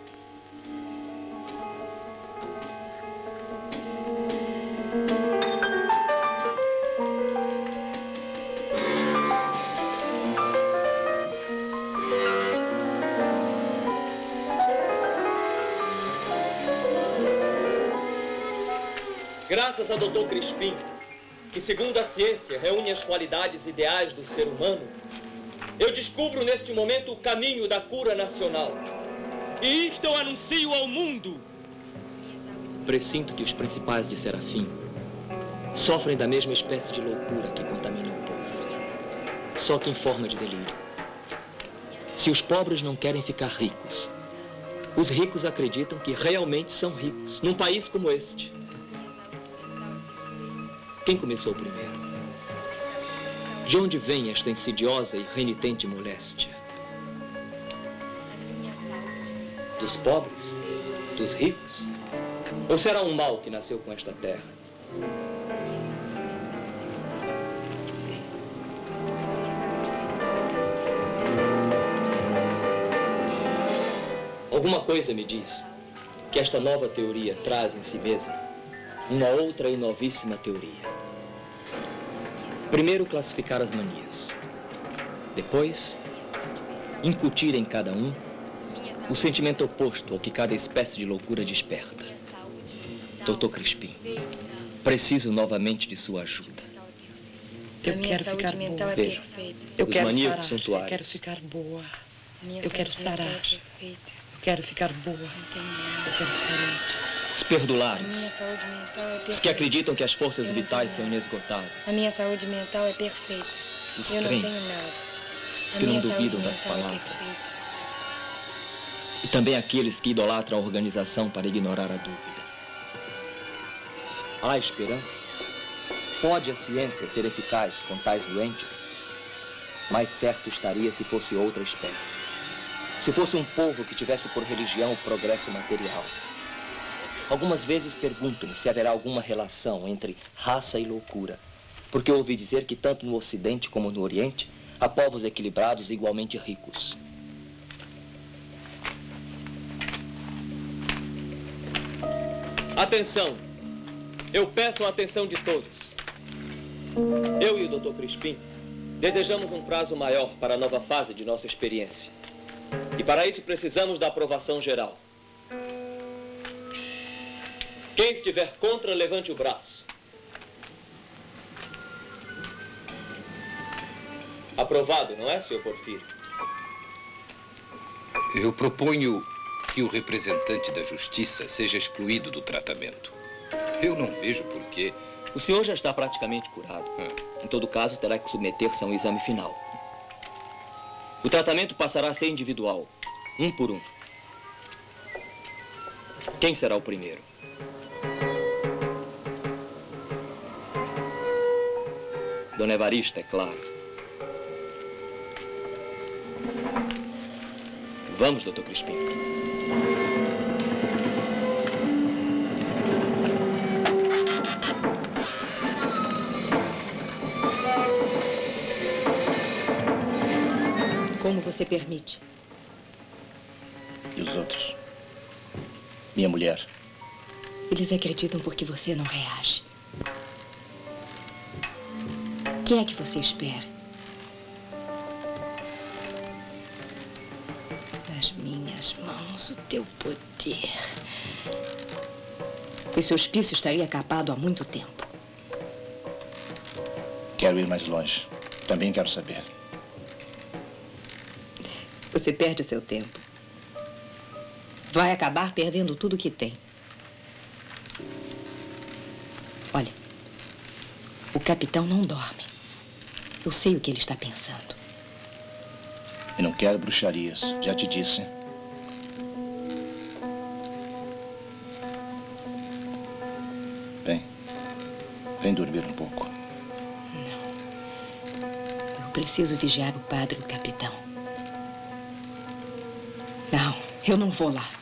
Graças ao Dr. Crispim, que segundo a ciência reúne as qualidades ideais do ser humano, eu descubro neste momento o caminho da cura nacional. E isto eu anuncio ao mundo. Presinto que os principais de Serafim sofrem da mesma espécie de loucura que contamina o povo, só que em forma de delírio. Se os pobres não querem ficar ricos, os ricos acreditam que realmente são ricos, num país como este. Quem começou primeiro? De onde vem esta insidiosa e renitente moléstia? Dos pobres? Dos ricos? Ou será um mal que nasceu com esta terra? Alguma coisa me diz que esta nova teoria traz em si mesma uma outra e novíssima teoria. Primeiro, classificar as manias. Depois, incutir em cada um o sentimento oposto ao que cada espécie de loucura desperta. Dr. Crispim, preciso novamente de sua ajuda. Eu quero ficar boa. Veja, Eu os quero maníacos sarar. santuários. Eu quero ficar boa. Eu quero sarar. Eu quero ficar boa. Eu quero sarar. Os perdulares, Minha saúde mental é perfeita. os que acreditam que as forças vitais são inesgotáveis. A minha saúde mental é perfeita. Os Eu não crentes, tenho nada. os A que não minha duvidam saúde das mental é palavras. perfeita. E também aqueles que idolatram a organização para ignorar a dúvida. Há esperança? Pode a ciência ser eficaz com tais doentes? Mais certo estaria se fosse outra espécie. Se fosse um povo que tivesse por religião o progresso material. Algumas vezes pergunto-me se haverá alguma relação entre raça e loucura, porque ouvi dizer que tanto no Ocidente como no Oriente há povos equilibrados e igualmente ricos. Atenção! Eu peço a atenção de todos. Eu e o Dr. Crispim desejamos um prazo maior para a nova fase de nossa experiência. E para isso precisamos da aprovação geral. Quem estiver contra, levante o braço. Aprovado, não é, senhor Porfírio? Eu proponho que o representante da justiça seja excluído do tratamento. Eu não vejo por quê. O senhor já está praticamente curado. Em todo caso, terá que submeter-se a um exame final. O tratamento passará a ser individual, um por um. Quem será o primeiro? Dona Evarista, é claro. Vamos, Dr. Crispim. Como você permite? E os outros? Minha mulher. Eles acreditam porque você não reage. O que é que você espera? Nas minhas mãos, o teu poder. Esse hospício estaria acabado há muito tempo. Quero ir mais longe. Também quero saber. Você perde seu tempo. Vai acabar perdendo tudo o que tem. Olha, o capitão não dorme. Eu sei o que ele está pensando. Eu não quero bruxarias, já te disse. Vem dormir um pouco. Não. Eu preciso vigiar o padre e o capitão. Não, eu não vou lá.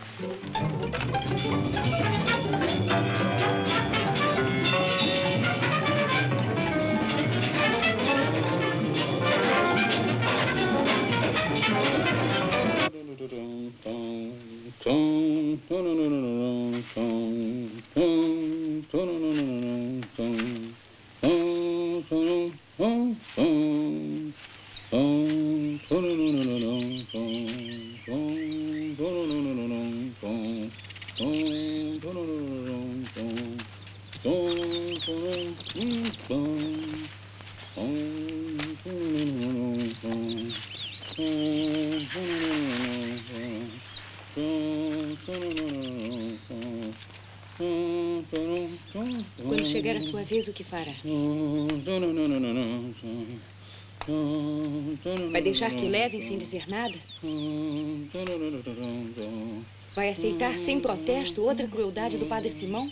Quando chegar a sua vez, o que fará? Vai deixar que o levem sem dizer nada? Vai aceitar sem protesto outra crueldade do Padre Simão?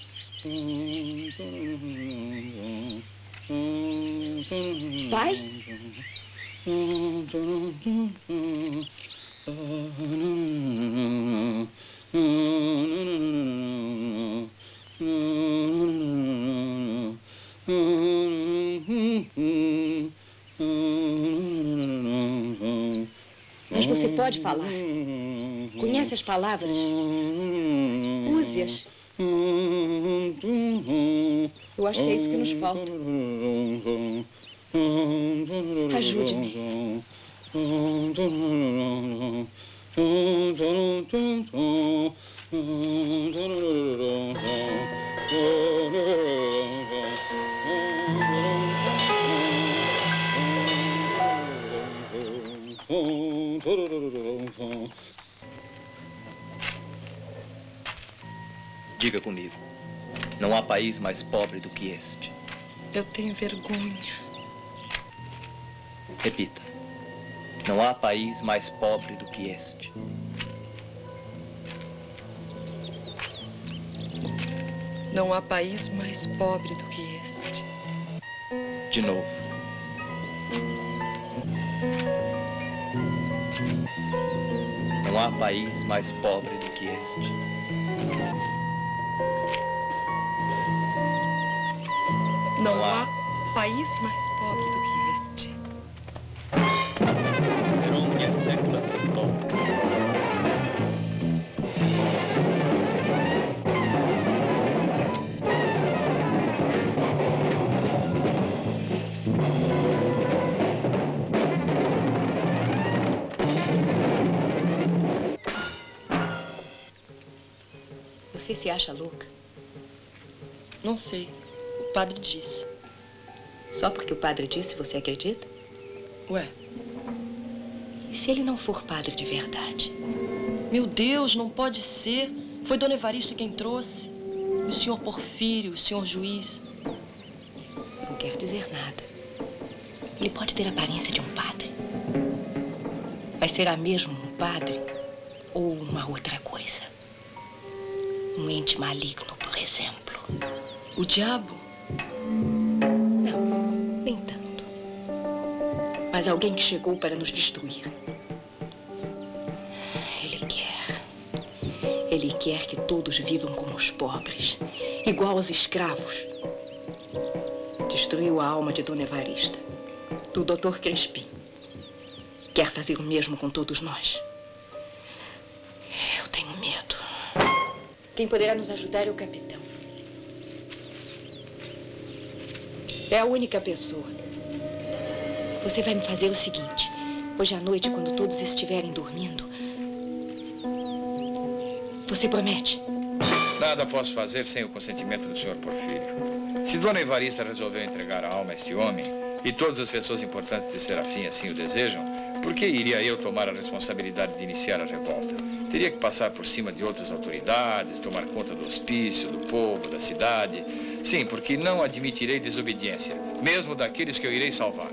Vai? Mas você pode falar. Conhece as palavras? Use-as. Eu acho que é isso que nos falta. Ajude-me. Diga comigo, não há país mais pobre do que este. Eu tenho vergonha. Repita, não há país mais pobre do que este. Não há país mais pobre do que este. De novo. Não há país mais pobre do que este. Não há país mais pobre do que este. Per ogni secula seclorum. Você se acha louca? Não sei. O padre disse. Só porque o padre disse, você acredita? Ué. E se ele não for padre de verdade? Meu Deus, não pode ser. Foi Dona Evarista quem trouxe. O senhor Porfírio, o senhor juiz. Não quer dizer nada. Ele pode ter a aparência de um padre. Mas será mesmo um padre ou uma outra coisa? Um ente maligno, por exemplo. O diabo? Não, nem tanto. Mas alguém que chegou para nos destruir. Ele quer que todos vivam como os pobres, igual aos escravos. Destruiu a alma de Dona Evarista, do Dr. Crespim. Quer fazer o mesmo com todos nós. Eu tenho medo. Quem poderá nos ajudar é o capitão. É a única pessoa. Você vai me fazer o seguinte. Hoje à noite, quando todos estiverem dormindo, Você promete? Nada posso fazer sem o consentimento do Sr. Porfírio. Se Dona Evarista resolveu entregar a alma a este homem, e todas as pessoas importantes de Serafim assim o desejam, por que iria eu tomar a responsabilidade de iniciar a revolta? Teria que passar por cima de outras autoridades, tomar conta do hospício, do povo, da cidade. Sim, porque não admitirei desobediência, mesmo daqueles que eu irei salvar.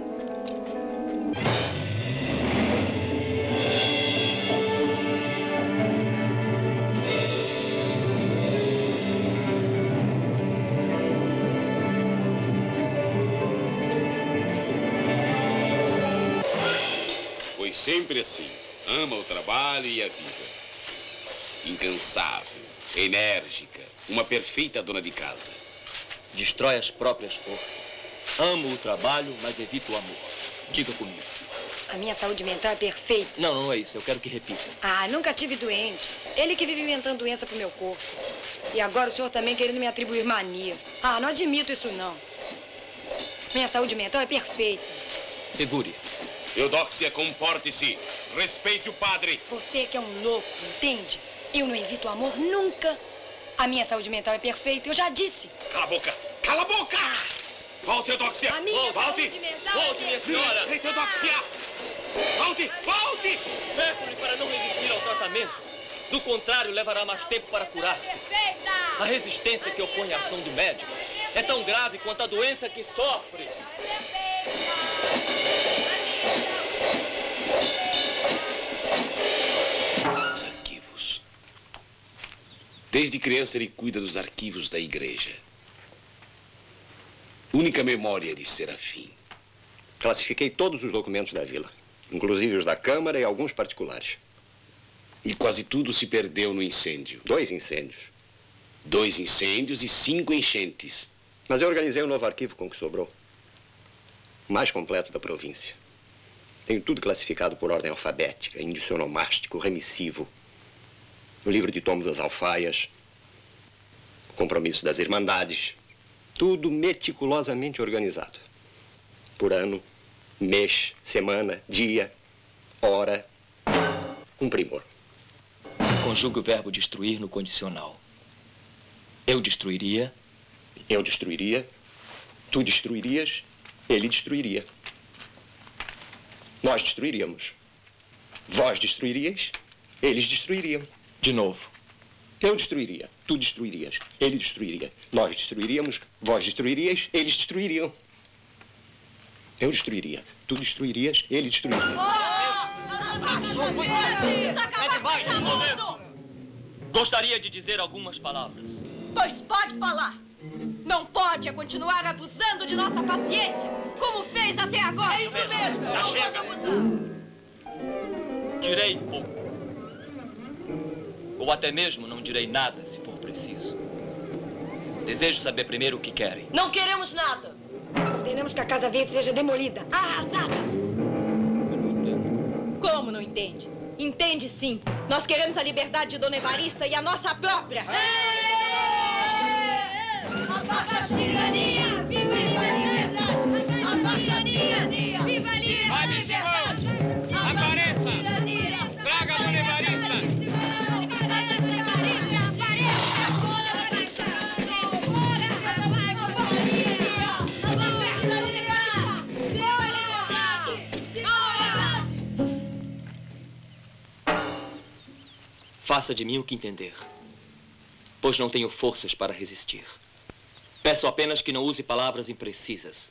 Foi sempre assim. Ama o trabalho e a vida. Incansável, enérgica, uma perfeita dona de casa. Destrói as próprias forças. Amo o trabalho, mas evito o amor. Diga comigo. A minha saúde mental é perfeita. Não, não é isso. Eu quero que repita. Ah, nunca tive doente. Ele que vive inventando doença pro meu corpo. E agora o senhor também querendo me atribuir mania. Ah, não admito isso, não. Minha saúde mental é perfeita. Segure. Eudóxia, comporte-se. Respeite o padre. Você que é um louco, entende? Eu não evito o amor nunca. A minha saúde mental é perfeita, eu já disse. Cala a boca! Cala a boca! Volte, Eudóxia! A minha Volte! saúde mental Volte, minha senhora! Respeite, Eudóxia! Volte! Volte! Peço-lhe para não resistir ao tratamento. Do contrário, levará mais tempo para curar-se. A resistência que opõe à ação do médico é tão grave quanto a doença que sofre. Os arquivos. Desde criança ele cuida dos arquivos da igreja. Única memória de Serafim. Classifiquei todos os documentos da vila, inclusive os da Câmara e alguns particulares. E quase tudo se perdeu no incêndio. 2 incêndios. 2 incêndios e 5 enchentes. Mas eu organizei um novo arquivo com o que sobrou. O mais completo da província. Tenho tudo classificado por ordem alfabética, índice onomástico, remissivo. O livro de tomos das alfaias, o compromisso das irmandades. Tudo meticulosamente organizado. Por ano, mês, semana, dia, hora. Um primor. Conjugue o verbo destruir no condicional. Eu destruiria. Eu destruiria. Tu destruirias. Ele destruiria. Nós destruiríamos. Vós destruirias. Eles destruiriam. De novo. Eu destruiria. Tu destruirias. Ele destruiria. Nós destruiríamos. Vós destruirias. Eles destruiriam. Eu destruiria. Tu destruirias. Ele destruiria. É demais, Gostaria de dizer algumas palavras. Pois pode falar. Não pode continuar abusando de nossa paciência, como fez até agora. É isso mesmo. Já chega. Direi pouco. Ou até mesmo não direi nada, se for preciso. Desejo saber primeiro o que querem. Não queremos nada. Queremos que a Casa Verde seja demolida, arrasada. Como não entende? Entende sim. Nós queremos a liberdade de Dona Evarista e a nossa própria. Abafa a tirania! Viva a liberdade! Abafa a tirania! Viva a liberdade! Apareça! Traga a Dona Evarista! Faça de mim o que entender, pois não tenho forças para resistir. Peço apenas que não use palavras imprecisas.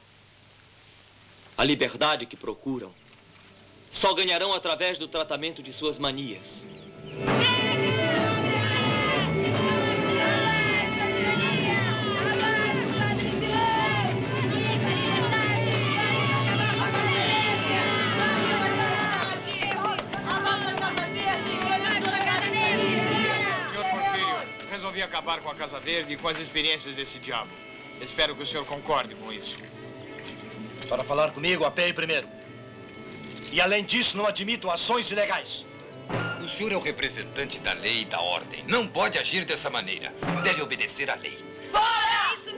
A liberdade que procuram só ganharão através do tratamento de suas manias. Resolvi acabar com a Casa Verde e com as experiências desse diabo. Espero que o senhor concorde com isso. Para falar comigo, apeie primeiro. E além disso, não admito ações ilegais. O senhor é o representante da lei e da ordem. Não pode agir dessa maneira. Deve obedecer à lei. Fora! Isso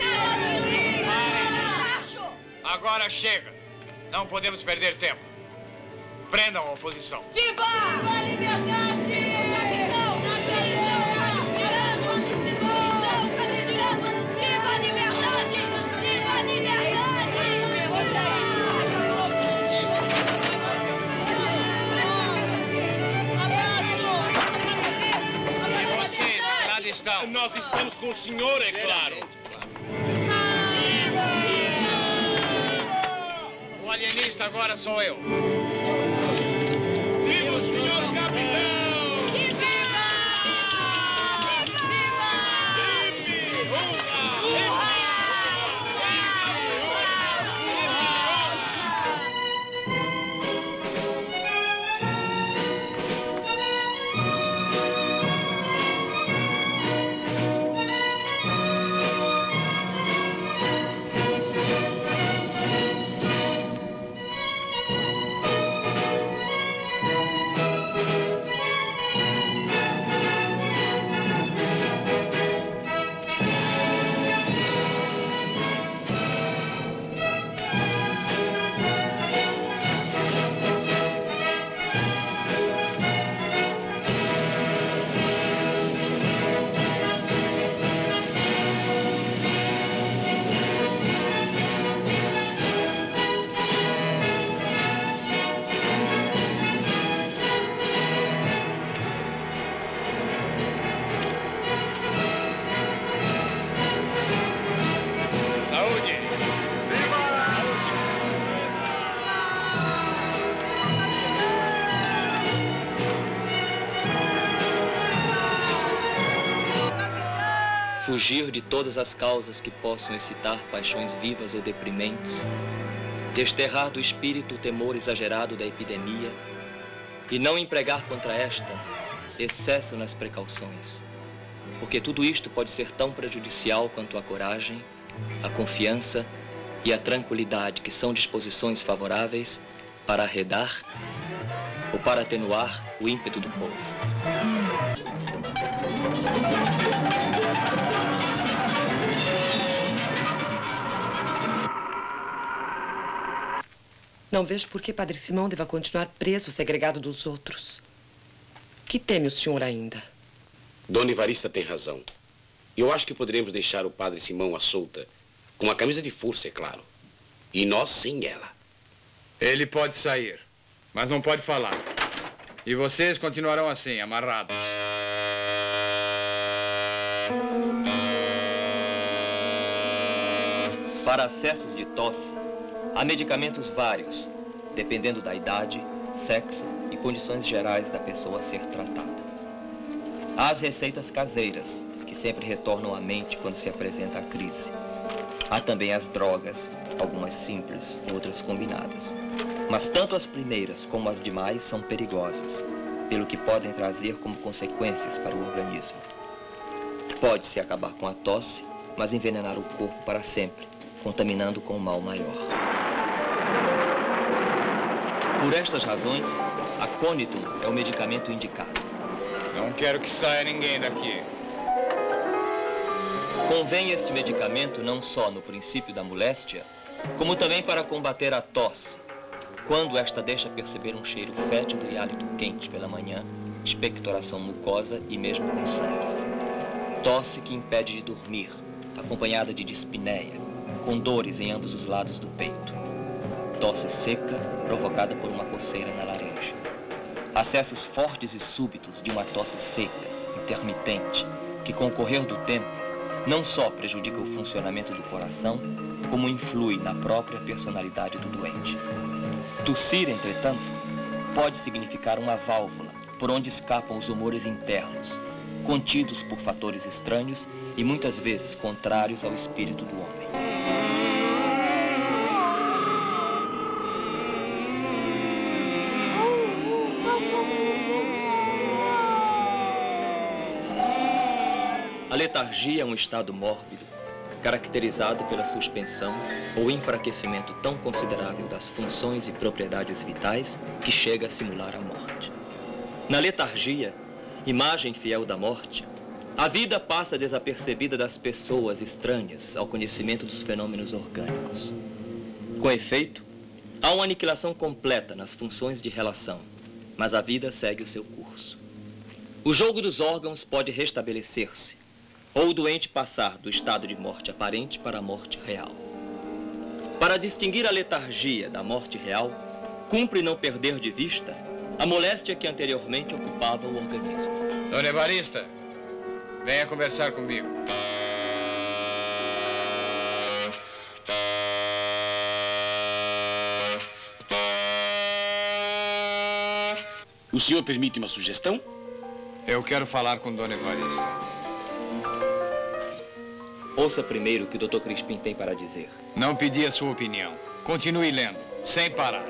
mesmo! Agora chega. Não podemos perder tempo. Prendam a oposição. Viva! Viva a liberdade! estão? Nós estamos com o senhor, é claro. O alienista agora sou eu. Viva o senhor capitão! Fugir de todas as causas que possam excitar paixões vivas ou deprimentes, desterrar do espírito o temor exagerado da epidemia e não empregar contra esta excesso nas precauções, porque tudo isto pode ser tão prejudicial quanto a coragem, a confiança e a tranquilidade, que são disposições favoráveis para arredar ou para atenuar o ímpeto do povo. Não vejo por que Padre Simão deva continuar preso, segregado dos outros. Que teme o senhor ainda? Dona Evarista tem razão. Eu acho que poderíamos deixar o Padre Simão à solta, com a camisa de força, é claro. E nós sem ela. Ele pode sair, mas não pode falar. E vocês continuarão assim, amarrados. Para acessos de tosse, há medicamentos vários, dependendo da idade, sexo e condições gerais da pessoa a ser tratada. Há as receitas caseiras, que sempre retornam à mente quando se apresenta a crise. Há também as drogas, algumas simples, outras combinadas. Mas tanto as primeiras como as demais são perigosas, pelo que podem trazer como consequências para o organismo. Pode-se acabar com a tosse, mas envenenar o corpo para sempre, contaminando com um mal maior. Por estas razões, a Conitum é o medicamento indicado. Não quero que saia ninguém daqui. Convém este medicamento não só no princípio da moléstia, como também para combater a tosse, quando esta deixa perceber um cheiro fétido e hálito quente pela manhã, expectoração mucosa e mesmo com sangue. Tosse que impede de dormir, acompanhada de dispneia, com dores em ambos os lados do peito. Tosse seca, provocada por uma coceira na laringe. Acessos fortes e súbitos de uma tosse seca, intermitente, que com o correr do tempo, não só prejudica o funcionamento do coração, como influi na própria personalidade do doente. Tossir, entretanto, pode significar uma válvula por onde escapam os humores internos, contidos por fatores estranhos e muitas vezes contrários ao espírito do homem. A letargia é um estado mórbido, caracterizado pela suspensão ou enfraquecimento tão considerável das funções e propriedades vitais que chega a simular a morte. Na letargia, imagem fiel da morte, a vida passa desapercebida das pessoas estranhas ao conhecimento dos fenômenos orgânicos. Com efeito, há uma aniquilação completa nas funções de relação, mas a vida segue o seu curso. O jogo dos órgãos pode restabelecer-se, ou o doente passar do estado de morte aparente para a morte real. Para distinguir a letargia da morte real, cumpre não perder de vista a moléstia que anteriormente ocupava o organismo. Dona Evarista, Venha conversar comigo. O senhor permite uma sugestão? Eu quero falar com Dona Evarista. Ouça primeiro o que o Dr. Crispim tem para dizer. Não pedi a sua opinião. Continue lendo, sem parar.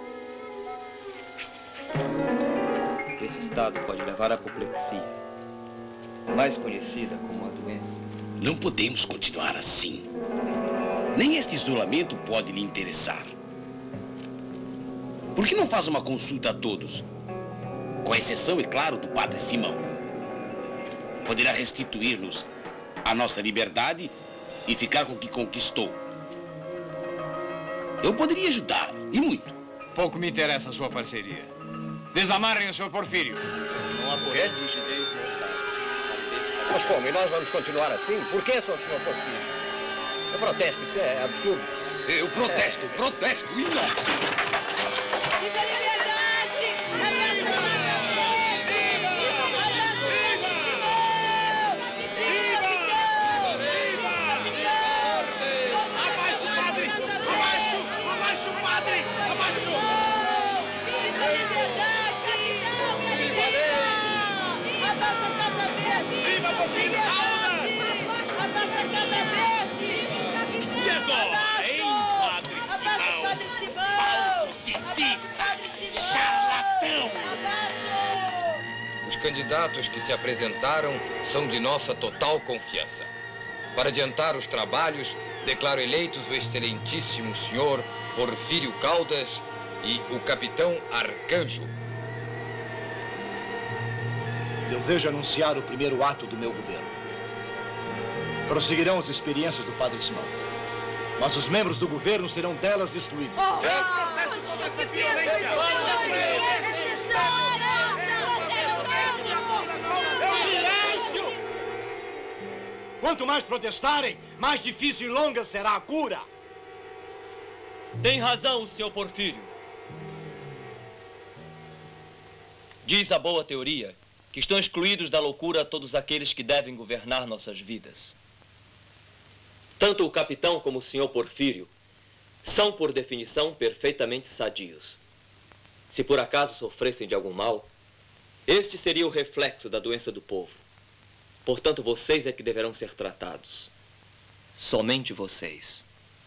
Esse estado pode levar à apoplexia, mais conhecida como a doença. Não podemos continuar assim. Nem este isolamento pode lhe interessar. Por que não faz uma consulta a todos? Com exceção, é claro, do padre Simão. Poderá restituir-nos a nossa liberdade e ficar com o que conquistou. Eu poderia ajudar, e muito. Pouco me interessa a sua parceria. Desamarrem o Sr. Porfírio. Não há por ele rigidez no estado. Mas como? E nós vamos continuar assim? Por que, Sr. Porfírio? Eu protesto, isso é absurdo. Eu protesto, protesto, e nós? Os candidatos que se apresentaram são de nossa total confiança. Para adiantar os trabalhos, declaro eleitos o excelentíssimo senhor Porfírio Caldas e o capitão Arcanjo. Desejo anunciar o primeiro ato do meu governo. Prosseguirão as experiências do padre Simão, mas os membros do governo serão delas excluídos. Quanto mais protestarem, mais difícil e longa será a cura. Tem razão o senhor Porfírio. Diz a boa teoria que estão excluídos da loucura todos aqueles que devem governar nossas vidas. Tanto o capitão como o senhor Porfírio são, por definição, perfeitamente sadios. Se por acaso sofressem de algum mal, este seria o reflexo da doença do povo. Portanto, vocês é que deverão ser tratados. Somente vocês.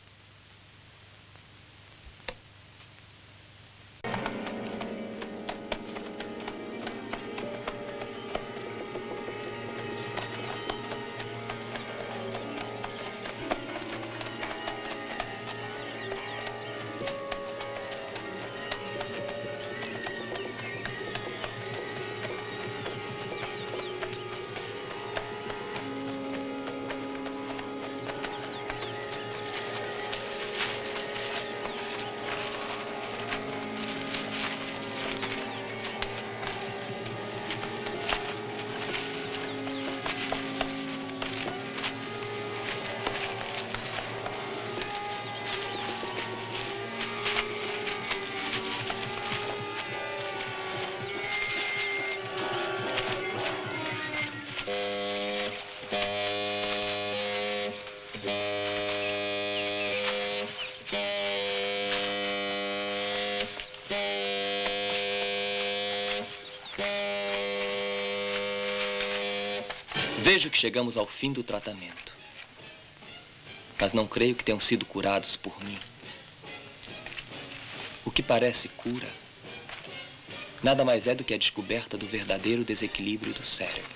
Vejo que chegamos ao fim do tratamento, mas não creio que tenham sido curados por mim. O que parece cura nada mais é do que a descoberta do verdadeiro desequilíbrio do cérebro.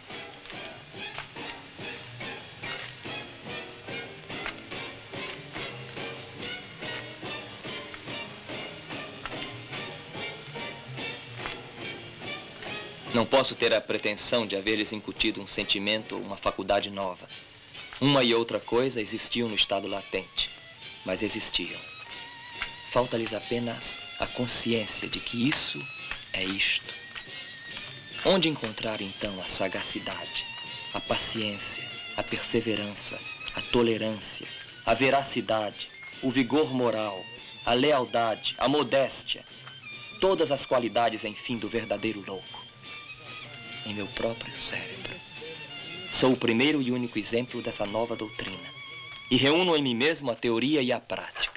Não posso ter a pretensão de haver-lhes incutido um sentimento ou uma faculdade nova. Uma e outra coisa existiam no estado latente, mas existiam. Falta-lhes apenas a consciência de que isso é isto. Onde encontrar, então, a sagacidade, a paciência, a perseverança, a tolerância, a veracidade, o vigor moral, a lealdade, a modéstia, todas as qualidades, enfim, do verdadeiro louco? Em meu próprio cérebro. Sou o primeiro e único exemplo dessa nova doutrina. E reúno em mim mesmo a teoria e a prática.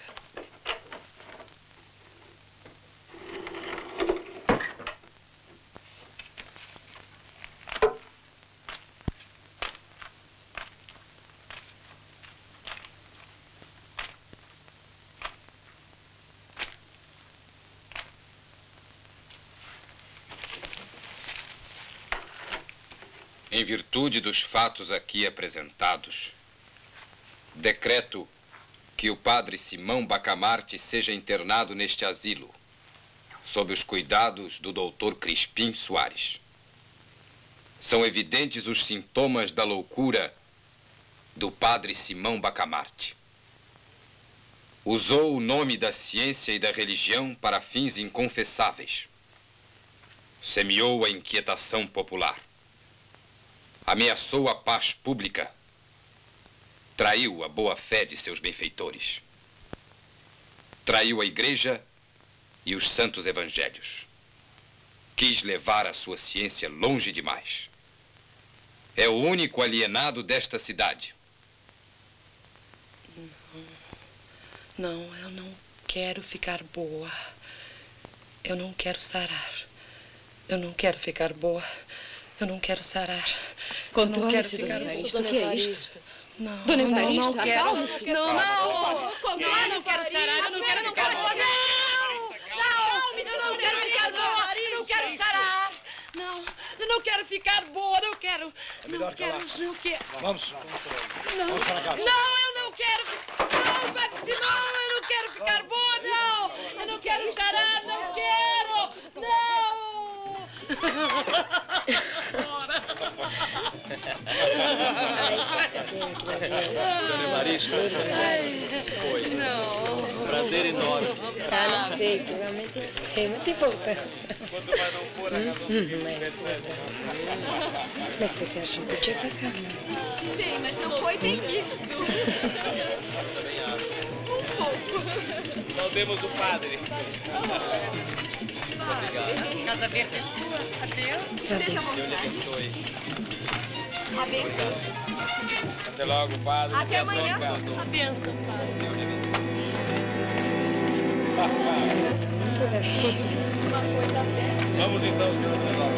Em virtude dos fatos aqui apresentados, decreto que o padre Simão Bacamarte seja internado neste asilo, sob os cuidados do doutor Crispim Soares. São evidentes os sintomas da loucura do padre Simão Bacamarte. Usou o nome da ciência e da religião para fins inconfessáveis. Semeou a inquietação popular. Ameaçou a paz pública. Traiu a boa-fé de seus benfeitores. Traiu a igreja e os santos evangelhos. Quis levar a sua ciência longe demais. É o único alienado desta cidade. Não, eu não quero ficar boa. Eu não quero sarar. Eu não quero ficar boa. Eu não quero sarar. Eu não quero ficar boa. O que é isto? Não, Dona Evarista, não quero. acalme-se. Não, eu não quero sarar. Eu não quero ficar boa. Não, eu não quero ficar boa. Eu não quero sarar. Não, eu não quero ficar boa. Não quero. É melhor calar-se. Não quero. Vamos. Não, Vamos para casa. não, eu não quero. Não, Padre Simão, eu não quero ficar boa, não. Eu não quero sarar, não quero. Não. Dona Evarista, Não. prazer enorme. Não sei, realmente é muito importante. Mas você acha que podia passar? Sim, mas não foi bem visto. Um pouco. Saudemos o padre. A Casa Verde é sua. Adeus. Adeus. Deus lhe abençoe. A benção. Até logo, padre. Até amanhã. A A benção, padre. Deus lhe abençoe. Toda vez. Uma coisa velha. Vamos então, senhor.